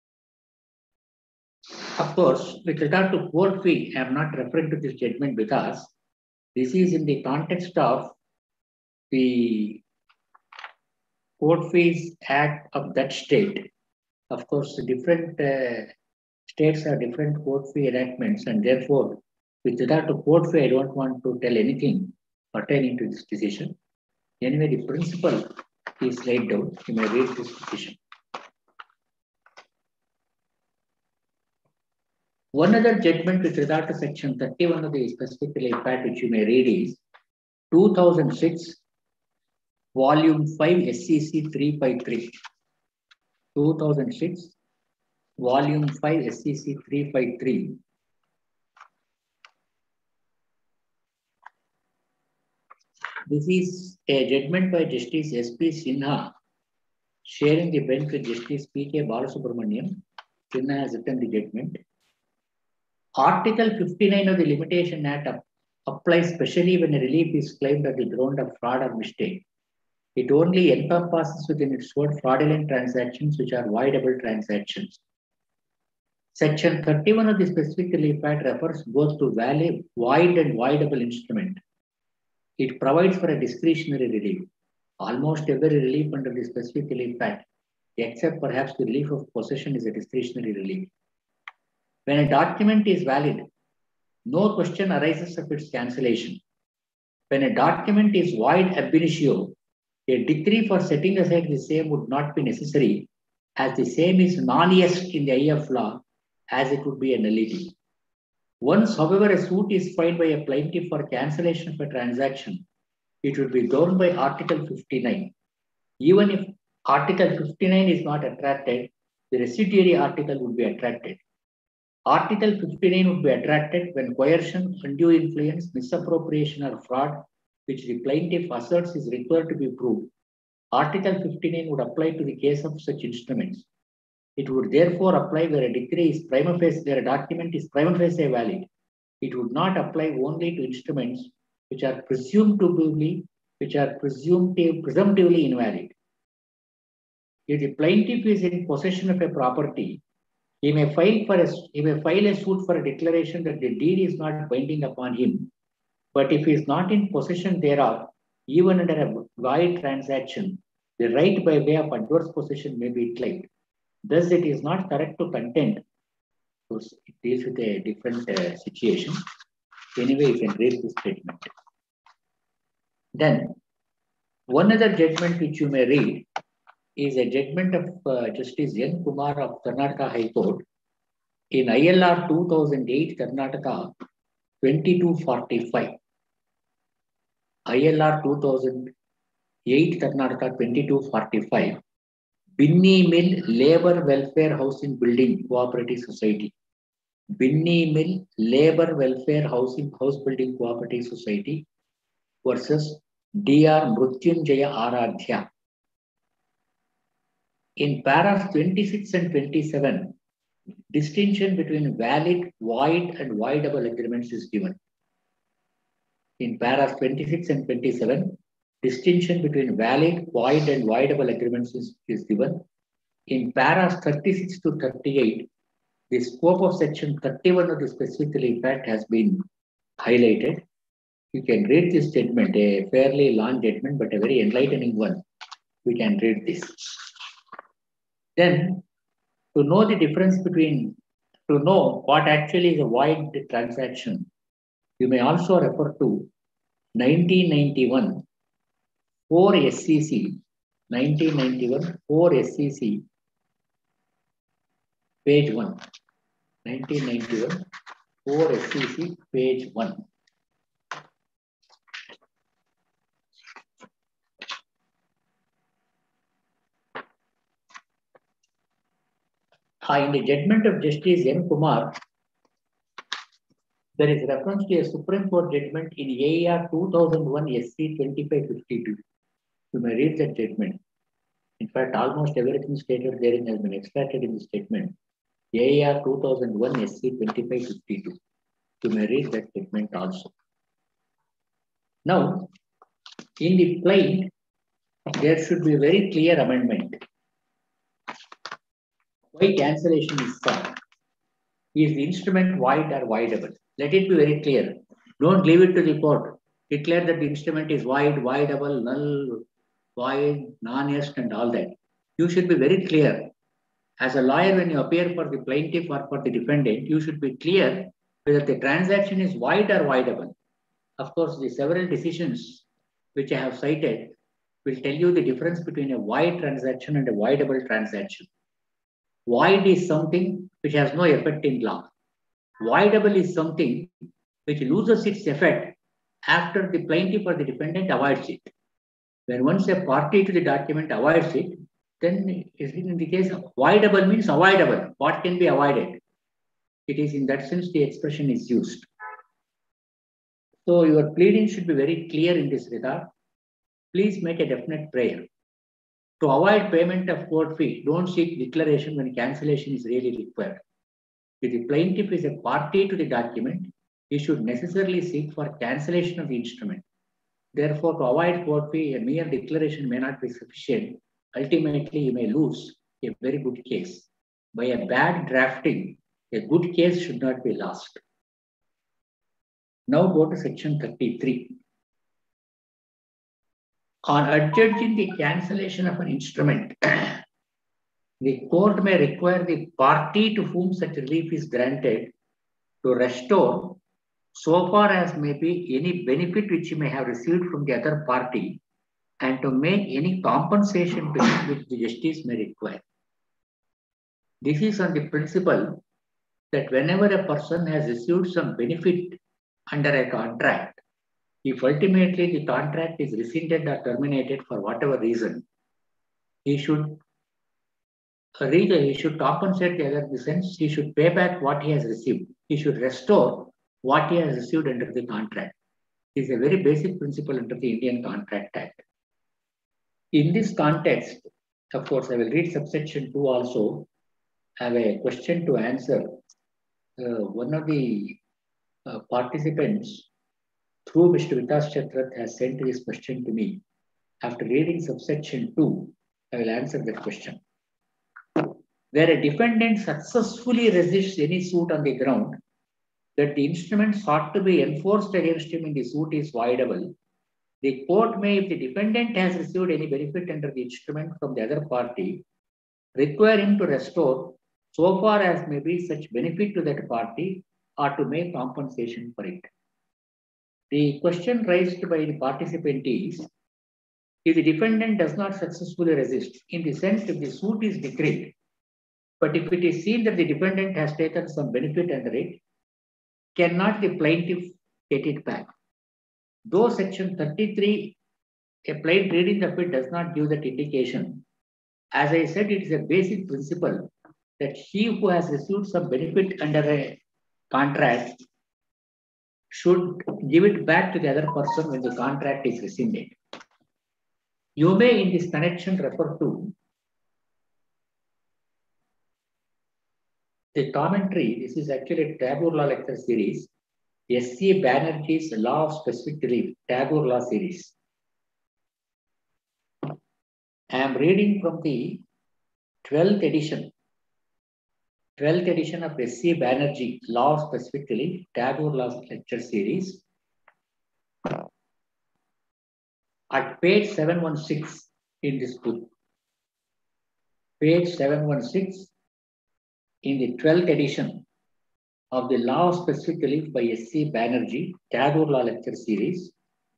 Speaker 2: Of course, with regard to court fee, I am not referring to this judgment because this is in the context of the Court Fees Act of that state. Of course, different states have different court fee enactments, and therefore, with regard to court fee, I don't want to tell anything pertaining to this decision. Anyway, the principle is laid down. You may read this decision. One other judgment with regard to section 31 of the specific relief act, which you may read, is 2006, volume 5, SCC 353. 2006, volume 5, SCC 353. This is a judgment by Justice S.P. Sinha, sharing the bench with Justice P.K. Balasubramaniam. Sinha has written the judgment. Article 59 of the Limitation Act applies specially when a relief is claimed on the ground of fraud or mistake. It only encompasses within its scope fraudulent transactions which are voidable transactions. Section 31 of the Specific Relief Act refers both to valid, void and voidable instrument. It provides for a discretionary relief. Almost every relief under the Specific Relief Act, except perhaps the relief of possession, is a discretionary relief. When a document is valid, no question arises of its cancellation. When a document is void ab initio, a decree for setting aside the same would not be necessary, as the same is non-est in the eye of law, as it would be a nullity. Once, however, a suit is filed by a plaintiff for cancellation of a transaction, it would be governed by Article 59. Even if Article 59 is not attracted, the residuary article would be attracted. Article 59 would be attracted when coercion, undue influence, misappropriation, or fraud, which the plaintiff asserts is required to be proved. Article 59 would apply to the case of such instruments. It would therefore apply where a decree is prima facie, where a document is prima facie valid. It would not apply only to instruments which are presumptively invalid. If the plaintiff is in possession of a property, he may file a suit for a declaration that the deed is not binding upon him. But if he is not in possession thereof, even under a void transaction, the right by way of adverse possession may be claimed. Thus, it is not correct to contend. Of course, it deals with a different situation. Anyway, you can read this statement. Then, one other judgment which you may read is a judgment of Justice N. Kumar of Karnataka High Court in ILR 2008 Karnataka 2245. ILR 2008 Karnataka 2245. Binni Mill Labour Welfare Housing Building Cooperative Society. Binni Mill Labour Welfare House Building Cooperative Society versus Dr. Mrutyunjaya Aradhya. In paras 26 and 27, distinction between valid, void, and voidable agreements is given. In paras 26 and 27, distinction between valid, void, and voidable agreements is given. In paras 36 to 38, the scope of section 31 of the Specific Relief Act has been highlighted. You can read this statement, a fairly long judgment, but a very enlightening one. We can read this. Then, to know the difference between, to know what actually is a void transaction, you may also refer to 1991 4 SCC, 1991 4 SCC, page 1. 1991 4 SCC, page 1. In the judgment of Justice N. Kumar, there is reference to a Supreme Court judgment in AER 2001 SC 2552. You may read that judgment. In fact, almost everything stated therein has been extracted in the statement. AER 2001 SC 2552. You may read that statement also. Now, in the plain, there should be a very clear amendment. Why cancellation is sought? Is the instrument void or voidable? Let it be very clear. Don't leave it to the court. Declare that the instrument is void, voidable, null, void, non-est, and all that. You should be very clear. As a lawyer, when you appear for the plaintiff or for the defendant, you should be clear whether the transaction is void or voidable. Of course, the several decisions which I have cited will tell you the difference between a void transaction and a voidable transaction. Void is something which has no effect in law. Voidable is something which loses its effect after the plaintiff or the defendant avoids it. When once a party to the document avoids it, then in the case of voidable means avoidable. What can be avoided? It is in that sense the expression is used. So your pleading should be very clear in this regard. Please make a definite prayer. To avoid payment of court fee, don't seek declaration when cancellation is really required. If the plaintiff is a party to the document, he should necessarily seek for cancellation of the instrument. Therefore, to avoid court fee, a mere declaration may not be sufficient. Ultimately, you may lose a very good case. By a bad drafting, a good case should not be lost. Now go to section 33. On adjudging the cancellation of an instrument, the court may require the party to whom such relief is granted to restore, so far as may be, any benefit which he may have received from the other party, and to make any compensation which the justice may require. This is on the principle that whenever a person has received some benefit under a contract, if ultimately the contract is rescinded or terminated for whatever reason, he should compensate the other, in the sense he should pay back what he has received. He should restore what he has received under the contract. It is a very basic principle under the Indian Contract Act. In this context, of course, I will read subsection 2 also. I have a question to answer. One of the participants, through Mr. Vikas Chatrat, has sent this question to me. After reading subsection 2, I will answer that question. Where a defendant successfully resists any suit on the ground that the instrument sought to be enforced against him in the suit is voidable, the court may, if the defendant has received any benefit under the instrument from the other party, require him to restore so far as may be such benefit to that party or to make compensation for it. The question raised by the participant is, if the defendant does not successfully resist, in the sense if the suit is decreed, but if it is seen that the defendant has taken some benefit under it, cannot the plaintiff get it back? Though section 33, a plain reading of it does not give that indication, as I said, it is a basic principle that he who has received some benefit under a contract should give it back to the other person when the contract is rescinded. You may in this connection refer to the commentary. This is actually a Tagore Law Lecture series, S.C. Banerjee's Law of Specific Relief, Tagore Law series. I am reading from the 12th edition of S.C. Banerjee, Law of Specific Relief, Tagore Law Lecture series. At page 716 in this book, page 716 in the 12th edition of the Law of Specific Relief by S.C. Banerjee, Tagore Law Lecture series.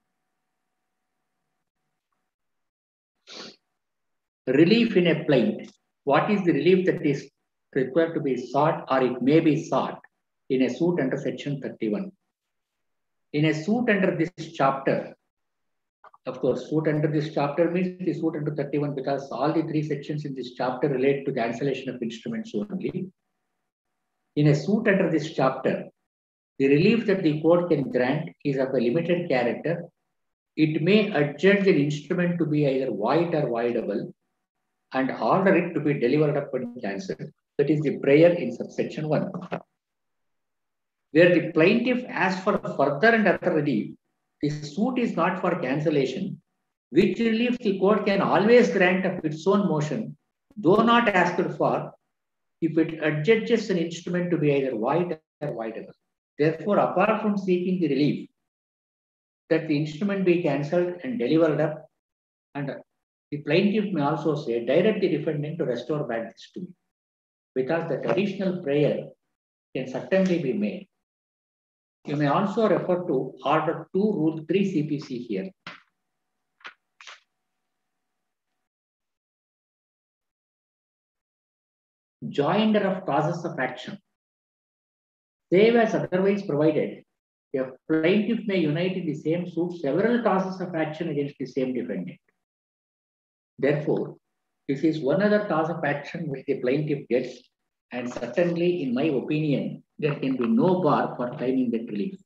Speaker 2: Relief in a plaint. What is the relief that is required to be sought, or it may be sought in a suit under section 31? In a suit under this chapter, of course, suit under this chapter means the suit under 31, because all the 3 sections in this chapter relate to cancellation of instruments only. In a suit under this chapter, the relief that the court can grant is of a limited character. It may adjudge an instrument to be either void or voidable and order it to be delivered up and cancelled. That is the prayer in subsection 1. where the plaintiff asks for further and other relief, the suit is not for cancellation, which relief the court can always grant of its own motion, though not asked for, if it adjudges an instrument to be either void or voidable. Therefore, apart from seeking the relief that the instrument be cancelled and delivered up, and the plaintiff may also say, direct the defendant to restore back this to me, because that additional prayer can certainly be made. You may also refer to Order 2, Rule 3 CPC here. Joinder of causes of action. Save as otherwise provided, a plaintiff may unite in the same suit several causes of action against the same defendant. Therefore, this is one other cause of action which the plaintiff gets, and certainly, in my opinion, there can be no bar for claiming that relief.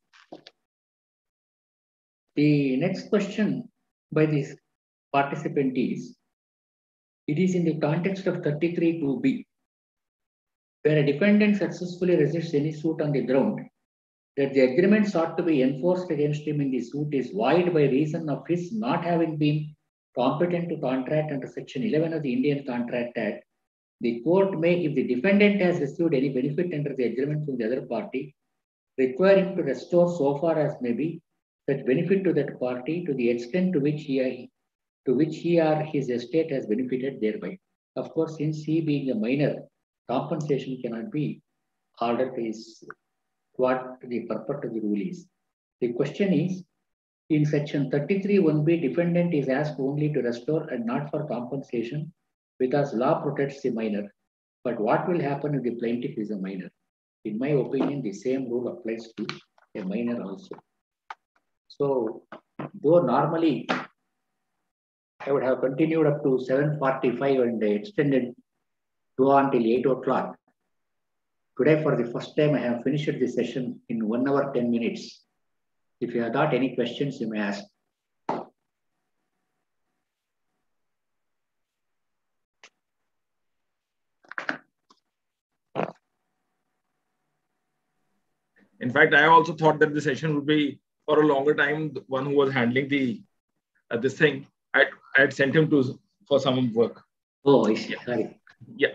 Speaker 2: The next question by this participant is, it is in the context of 33(2)(b), where a defendant successfully resists any suit on the ground that the agreement sought to be enforced against him in the suit is void by reason of his not having been competent to contract under Section 11 of the Indian Contract Act. The court may, if the defendant has received any benefit under the agreement from the other party, require him to restore so far as may be such benefit to that party to the extent to which he or his estate has benefited thereby. Of course, since he being a minor, compensation cannot be ordered, is what the purport of the rule is. The question is, in Section 33(1)(b), defendant is asked only to restore and not for compensation because law protects the minor. But what will happen if the plaintiff is a minor? In my opinion, the same rule applies to a minor also. So, though normally I would have continued up to 7:45 and extended to until 8 o'clock. Today, for the first time, I have finished the session in 1 hour, 10 minutes. If you have got any questions, you may ask.
Speaker 1: In fact, I also thought that the session would be for a longer time. The one who was handling the this thing, I had sent him to for some work.
Speaker 2: Oh, I see. Sorry.
Speaker 1: Yeah.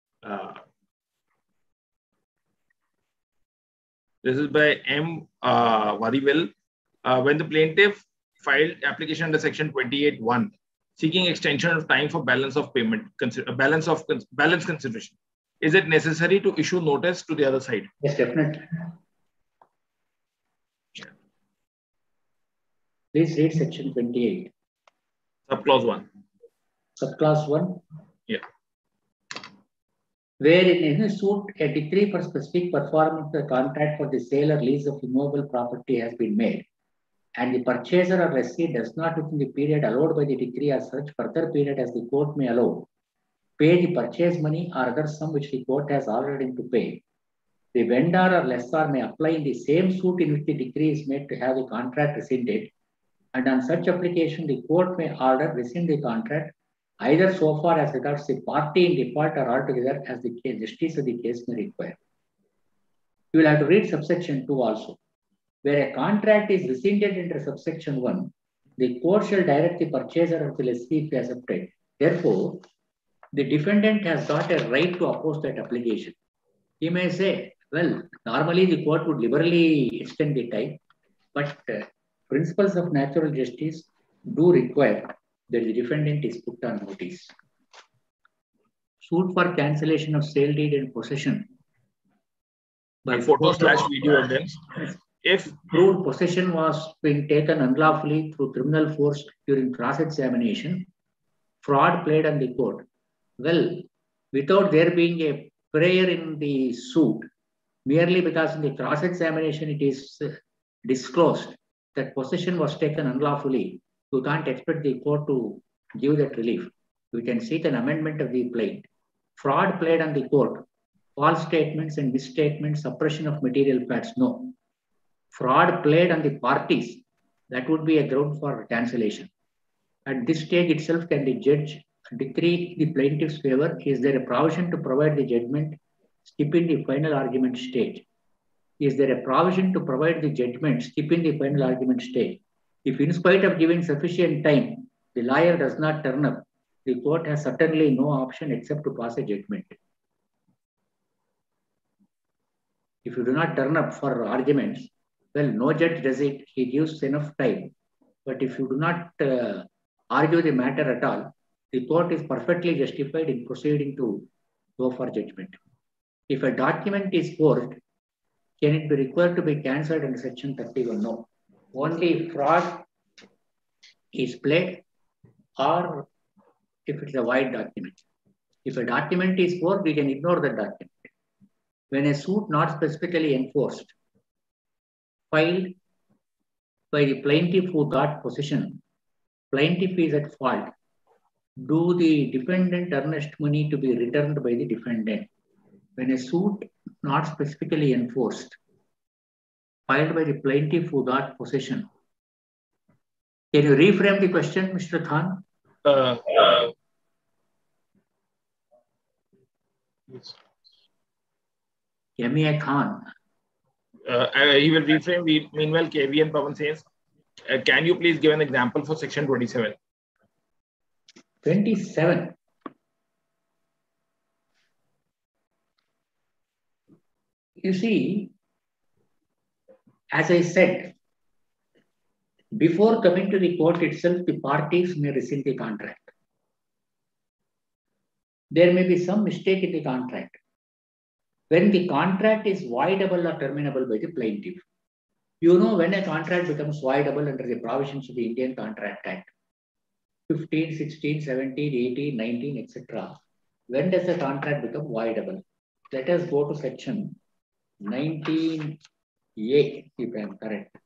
Speaker 1: This is by M. Varivel. When the plaintiff filed application under Section 28(1), seeking extension of time for balance of payment, balance consideration, is it necessary to issue notice to the other side?
Speaker 2: Yes, definitely. Please read Section 28.
Speaker 1: Subclause 1.
Speaker 2: Subclause 1?
Speaker 1: Yeah.
Speaker 2: Where in any suit, a decree for specific performance of the contract for the sale or lease of immovable property has been made, and the purchaser or lessee does not within the period allowed by the decree or such further period as the court may allow, pay the purchase money or other sum which the court has ordered him to pay, the vendor or lessor may apply in the same suit in which the decree is made to have the contract rescinded, and on such application, the court may order rescind the contract either so far as regards the party in default or altogether as the case, justice of the case may require. You will have to read subsection 2 also. Where a contract is rescinded under subsection 1, the court shall direct the purchaser or the lessee to accept it. Therefore, the defendant has got a right to oppose that application. He may say, well, normally the court would liberally extend the time, but principles of natural justice do require that the defendant is put on notice. Suit for cancellation of sale deed and possession.
Speaker 1: By photo/video evidence. If
Speaker 2: proved possession was being taken unlawfully through criminal force during cross-examination, fraud played on the court. Well, without there being a prayer in the suit, merely because in the cross-examination it is disclosed that possession was taken unlawfully, you can't expect the court to give that relief. You can seek an amendment of the plaint. Fraud played on the court, false statements and misstatements, suppression of material facts, no. Fraud played on the parties, that would be a ground for cancellation. At this stage itself, can the judge decree the plaintiff's favor? Is there a provision to provide the judgment skipping the final argument stage? is there a provision to provide the judgment skipping the final argument stage? If in spite of giving sufficient time, the lawyer does not turn up, the court has certainly no option except to pass a judgment. If you do not turn up for arguments, well, no judge does it. He gives enough time. But if you do not argue the matter at all, the court is perfectly justified in proceeding to go for judgment. If a document is forged, can it be required to be cancelled under section 31? No. Only if fraud is played or if it's a void document. If a document is forged, we can ignore the document. When a suit not specifically enforced, filed by the plaintiff who got possession, plaintiff is at fault. Do the defendant earnest money to be returned by the defendant? When a suit not specifically enforced, filed by the plaintiff who got possession. Can you reframe the question, Mr. Khan? M.A. Khan.
Speaker 1: He will reframe. Meanwhile, KV and Pawan says, can you please give an example for section 27?
Speaker 2: 27. You see, as I said, before coming to the court itself, the parties may rescind the contract. There may be some mistake in the contract. When the contract is voidable or terminable by the plaintiff, you know when a contract becomes voidable under the provisions of the Indian Contract Act, 15, 16, 17, 18, 19, etc. When does the contract become voidable? Let us go to section 19A, if I am correct.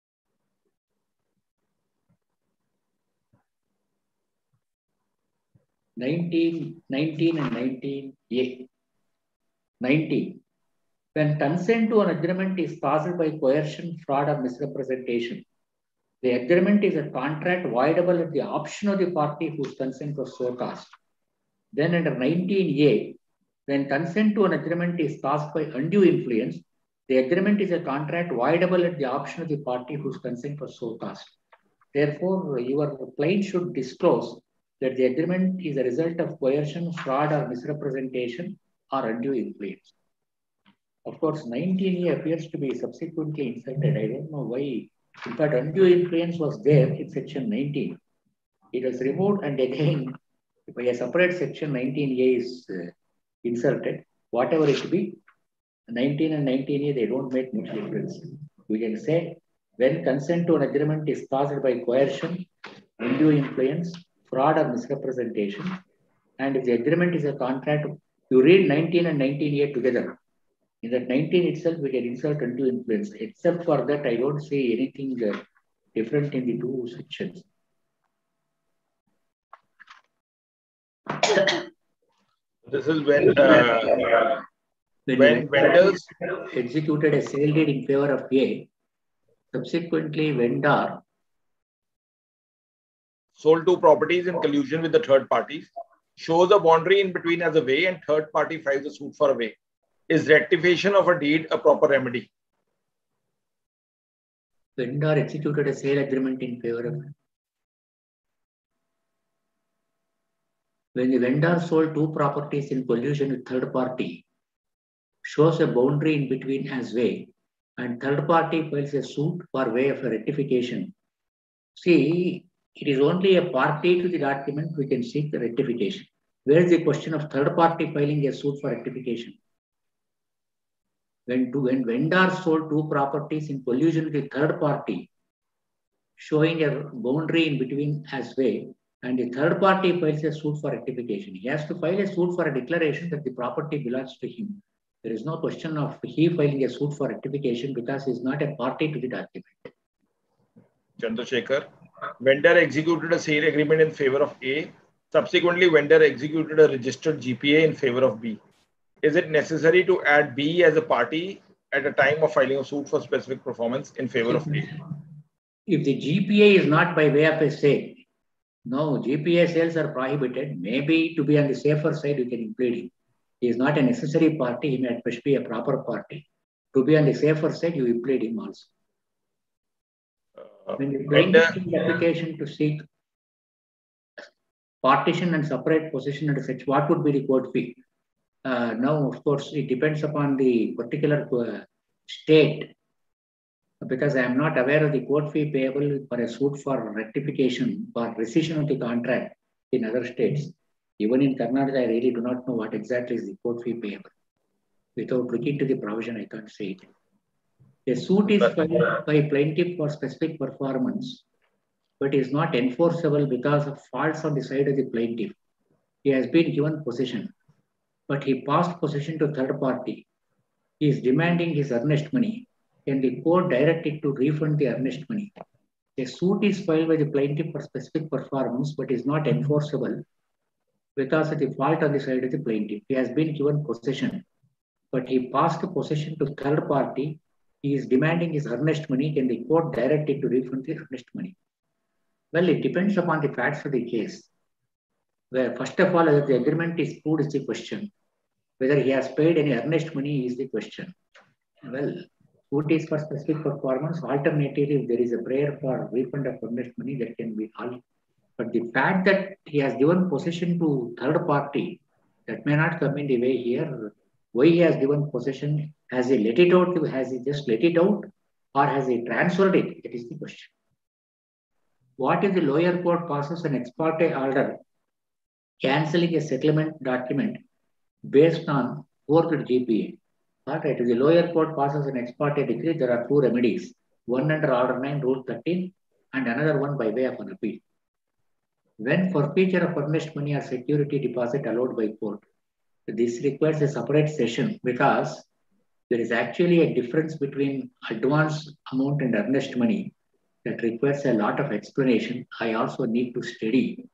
Speaker 2: Nineteen and 19A. 19. When consent to an agreement is caused by coercion, fraud, or misrepresentation, the agreement is a contract voidable at the option of the party whose consent was so caused. Then under 19A, when consent to an agreement is caused by undue influence, the agreement is a contract voidable at the option of the party whose consent was so caused. Therefore, your client should disclose that the agreement is a result of coercion, fraud, or misrepresentation, or undue influence. Of course, 19A appears to be subsequently inserted. I don't know why. In fact, undue influence was there in section 19. It was removed, and again, by a separate section, 19A is inserted. Whatever it be, 19 and 19A, they don't make much difference. We can say when consent to an agreement is caused by coercion, undue influence, fraud, or misrepresentation, and if the agreement is a contract, you read 19 and 19A together. In that 19 itself, we can insert undue influence. Except for that, I don't see anything different in the two sections.
Speaker 1: This is when vendors
Speaker 2: executed a sale deed in favor of A, subsequently vendor
Speaker 1: sold two properties in collusion with the third parties, shows a boundary in between as a way, and third party files a suit for a way. Is rectification of a deed a proper remedy?
Speaker 2: Vendor executed a sale agreement in favor of. When the vendor sold two properties in collusion with third party, shows a boundary in between as way, and third party files a suit for way of a rectification. See, it is only a party to the document we can seek the rectification. Where is the question of third party filing a suit for rectification? When vendor sold two properties in collusion with the third party, showing a boundary in between as way, and the third party files a suit for rectification. He has to file a suit for a declaration that the property belongs to him. There is no question of he filing a suit for rectification because he is not a party to the document.
Speaker 1: Chandrasekhar, vendor executed a sale agreement in favor of A. Subsequently, vendor executed a registered GPA in favor of B. Is it necessary to add B as a party at a time of filing a suit for specific performance in favor of A?
Speaker 2: If the GPA is not by way of a sale, no, GPA sales are prohibited. Maybe to be on the safer side, you can include him. He is not a necessary party. He may at first be a proper party. to be on the safer side, you plead him also. When the plaintiff filed application to seek partition and separate possession and such, what would be the court fee? Now, of course, it depends upon the particular state, because I am not aware of the court fee payable for a suit for rectification or rescission of the contract in other states. Even in Karnataka, I really do not know what exactly is the court fee payable. Without looking to the provision, I can't say it. A suit is filed by plaintiff for specific performance, but is not enforceable because of faults on the side of the plaintiff. He has been given possession, but he passed possession to third party. He is demanding his earnest money. Can the court direct it to refund the earnest money? A suit is filed by the plaintiff for specific performance, but is not enforceable because of the fault on the side of the plaintiff. He has been given possession, but he passed possession to third party. He is demanding his earnest money. Can the court direct it to refund the earnest money? Well, it depends upon the facts of the case. Where first of all, whether the agreement is proved is the question. Whether he has paid any earnest money is the question. Well, suit is for specific performance. Alternatively, if there is a prayer for refund of earnest money, that can be all. But the fact that he has given possession to third party, that may not come in the way here. Why he has given possession? Has he let it out? Has he just let it out? Or has he transferred it? That is the question. What if the lower court passes an ex parte order cancelling a settlement document based on quoted GPA? All right, if the lower court passes an ex parte decree, there are two remedies. One under Order 9, Rule 13, and another one by way of an appeal. When forfeiture of earnest money or security deposit allowed by court, this requires a separate session because there is actually a difference between advance amount and earnest money that requires a lot of explanation. I also need to study.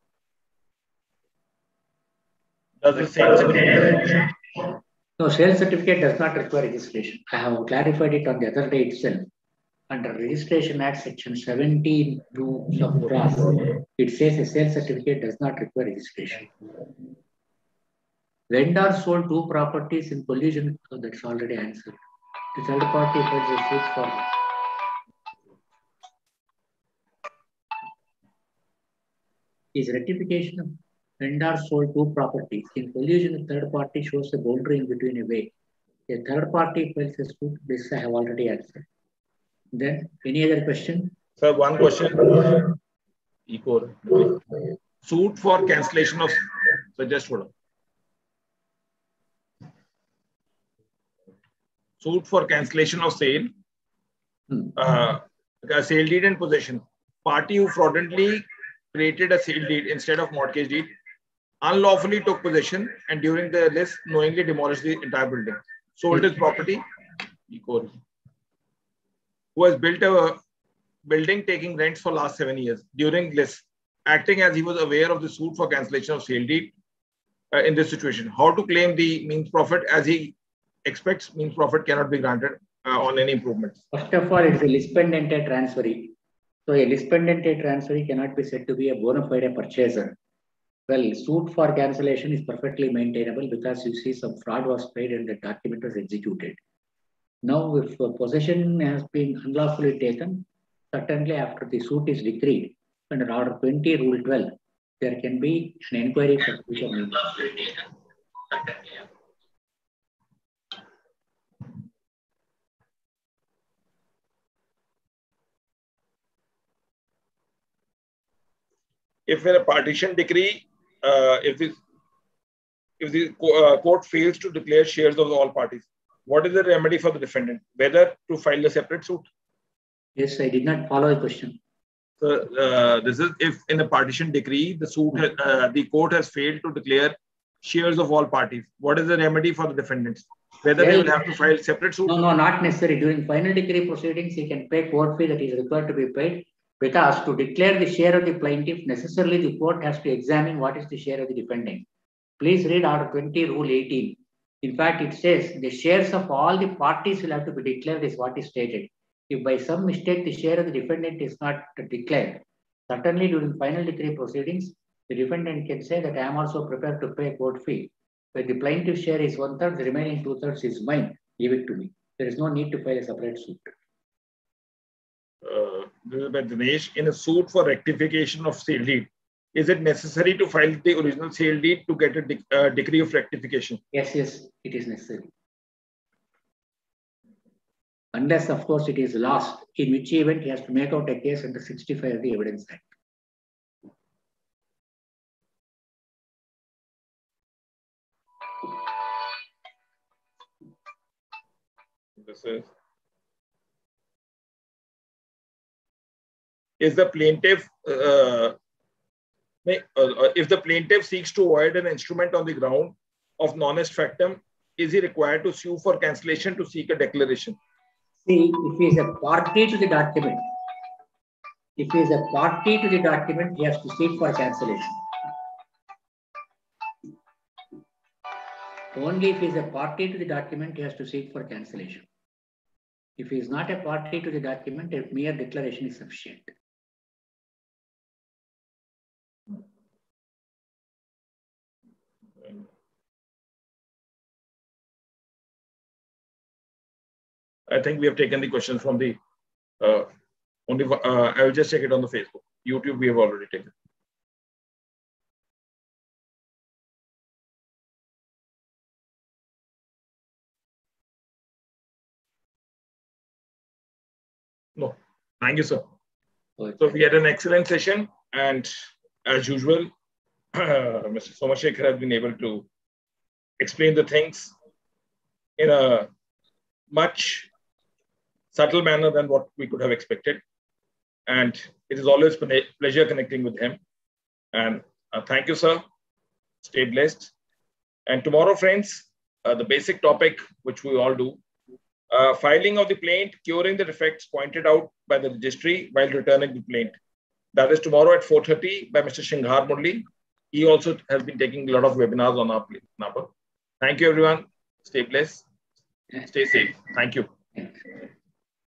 Speaker 1: Does the sale certificate?
Speaker 2: No, sale certificate does not require registration. I have clarified it on the other day itself. Under Registration Act Section 17 rules of class, it says a sale certificate does not require registration. Vendor sold two properties in collusion, so that's already answered. The third party files a suit for is rectification of vendor sold two properties in collusion with third party shows a boundary in between a way. A third party files a suit. This I have already answered. Then any other question?
Speaker 1: Sir, one question. Suit for cancellation of suit for cancellation of sale, sale deed and possession. Party who fraudulently created a sale deed instead of mortgage deed, unlawfully took possession, and during the list knowingly demolished the entire building. Sold his property. Who has built a building taking rents for last 7 years. During list, acting as he was aware of the suit for cancellation of sale deed in this situation. How to claim the means profit, as he expects means profit cannot be granted on any improvements.
Speaker 2: First of all, it's a lis pendente transferee. So a lis pendente transferee cannot be said to be a bona fide purchaser. Well, suit for cancellation is perfectly maintainable because you see some fraud was paid and the document was executed. Now, if possession has been unlawfully taken, certainly after the suit is decreed under Order 20, Rule 12, there can be an inquiry for future means.
Speaker 1: If in a partition decree, if the court fails to declare shares of all parties, what is the remedy for the defendant? Whether to file a separate suit?
Speaker 2: Yes, I did not follow the question.
Speaker 1: So, this is if in a partition decree, the suit, the court has failed to declare shares of all parties. What is the remedy for the defendants? Whether they will have to file separate suit?
Speaker 2: No, not necessary. During final decree proceedings, he can pay court fee that is required to be paid, because to declare the share of the plaintiff, necessarily the court has to examine what is the share of the defendant. Please read Order 20, Rule 18. In fact, it says the shares of all the parties will have to be declared is what is stated. If by some mistake the share of the defendant is not declared, certainly during final decree proceedings, the defendant can say that I am also prepared to pay court fee. When the plaintiff share is 1/3, the remaining 2/3 is mine. Give it to me. There is no need to file a separate suit.
Speaker 1: This is by Dinesh. In a suit for rectification of sale deed, is it necessary to file the original sale deed to get a decree of rectification?
Speaker 2: Yes, it is necessary. Unless, of course, it is lost, in which event he has to make out a case under 65 of the Evidence Act.
Speaker 1: This is the plaintiff, if the plaintiff seeks to avoid an instrument on the ground of non-est factum, is he required to sue for cancellation to seek a declaration?
Speaker 2: See, if he is a party to the document, he has to seek for cancellation. Only if he is a party to the document, he has to seek for cancellation. If he is not a party to the document, a mere declaration is sufficient.
Speaker 1: I think we have taken the questions from the I will just check it on the Facebook. YouTube, we have already taken. No, thank you, sir. Okay. So we had an excellent session, and as usual, Mr. Somashekar has been able to explain the things in a much subtle manner than what we could have expected. And it is always a pleasure connecting with him. And thank you, sir. Stay blessed. And tomorrow, friends, the basic topic, which we all do, filing of the plaint, curing the defects pointed out by the registry while returning the plaint. That is tomorrow at 4:30 by Mr. Shinghar Murli. He also has been taking a lot of webinars on our number. Thank you, everyone. Stay blessed. Stay safe. Thank you.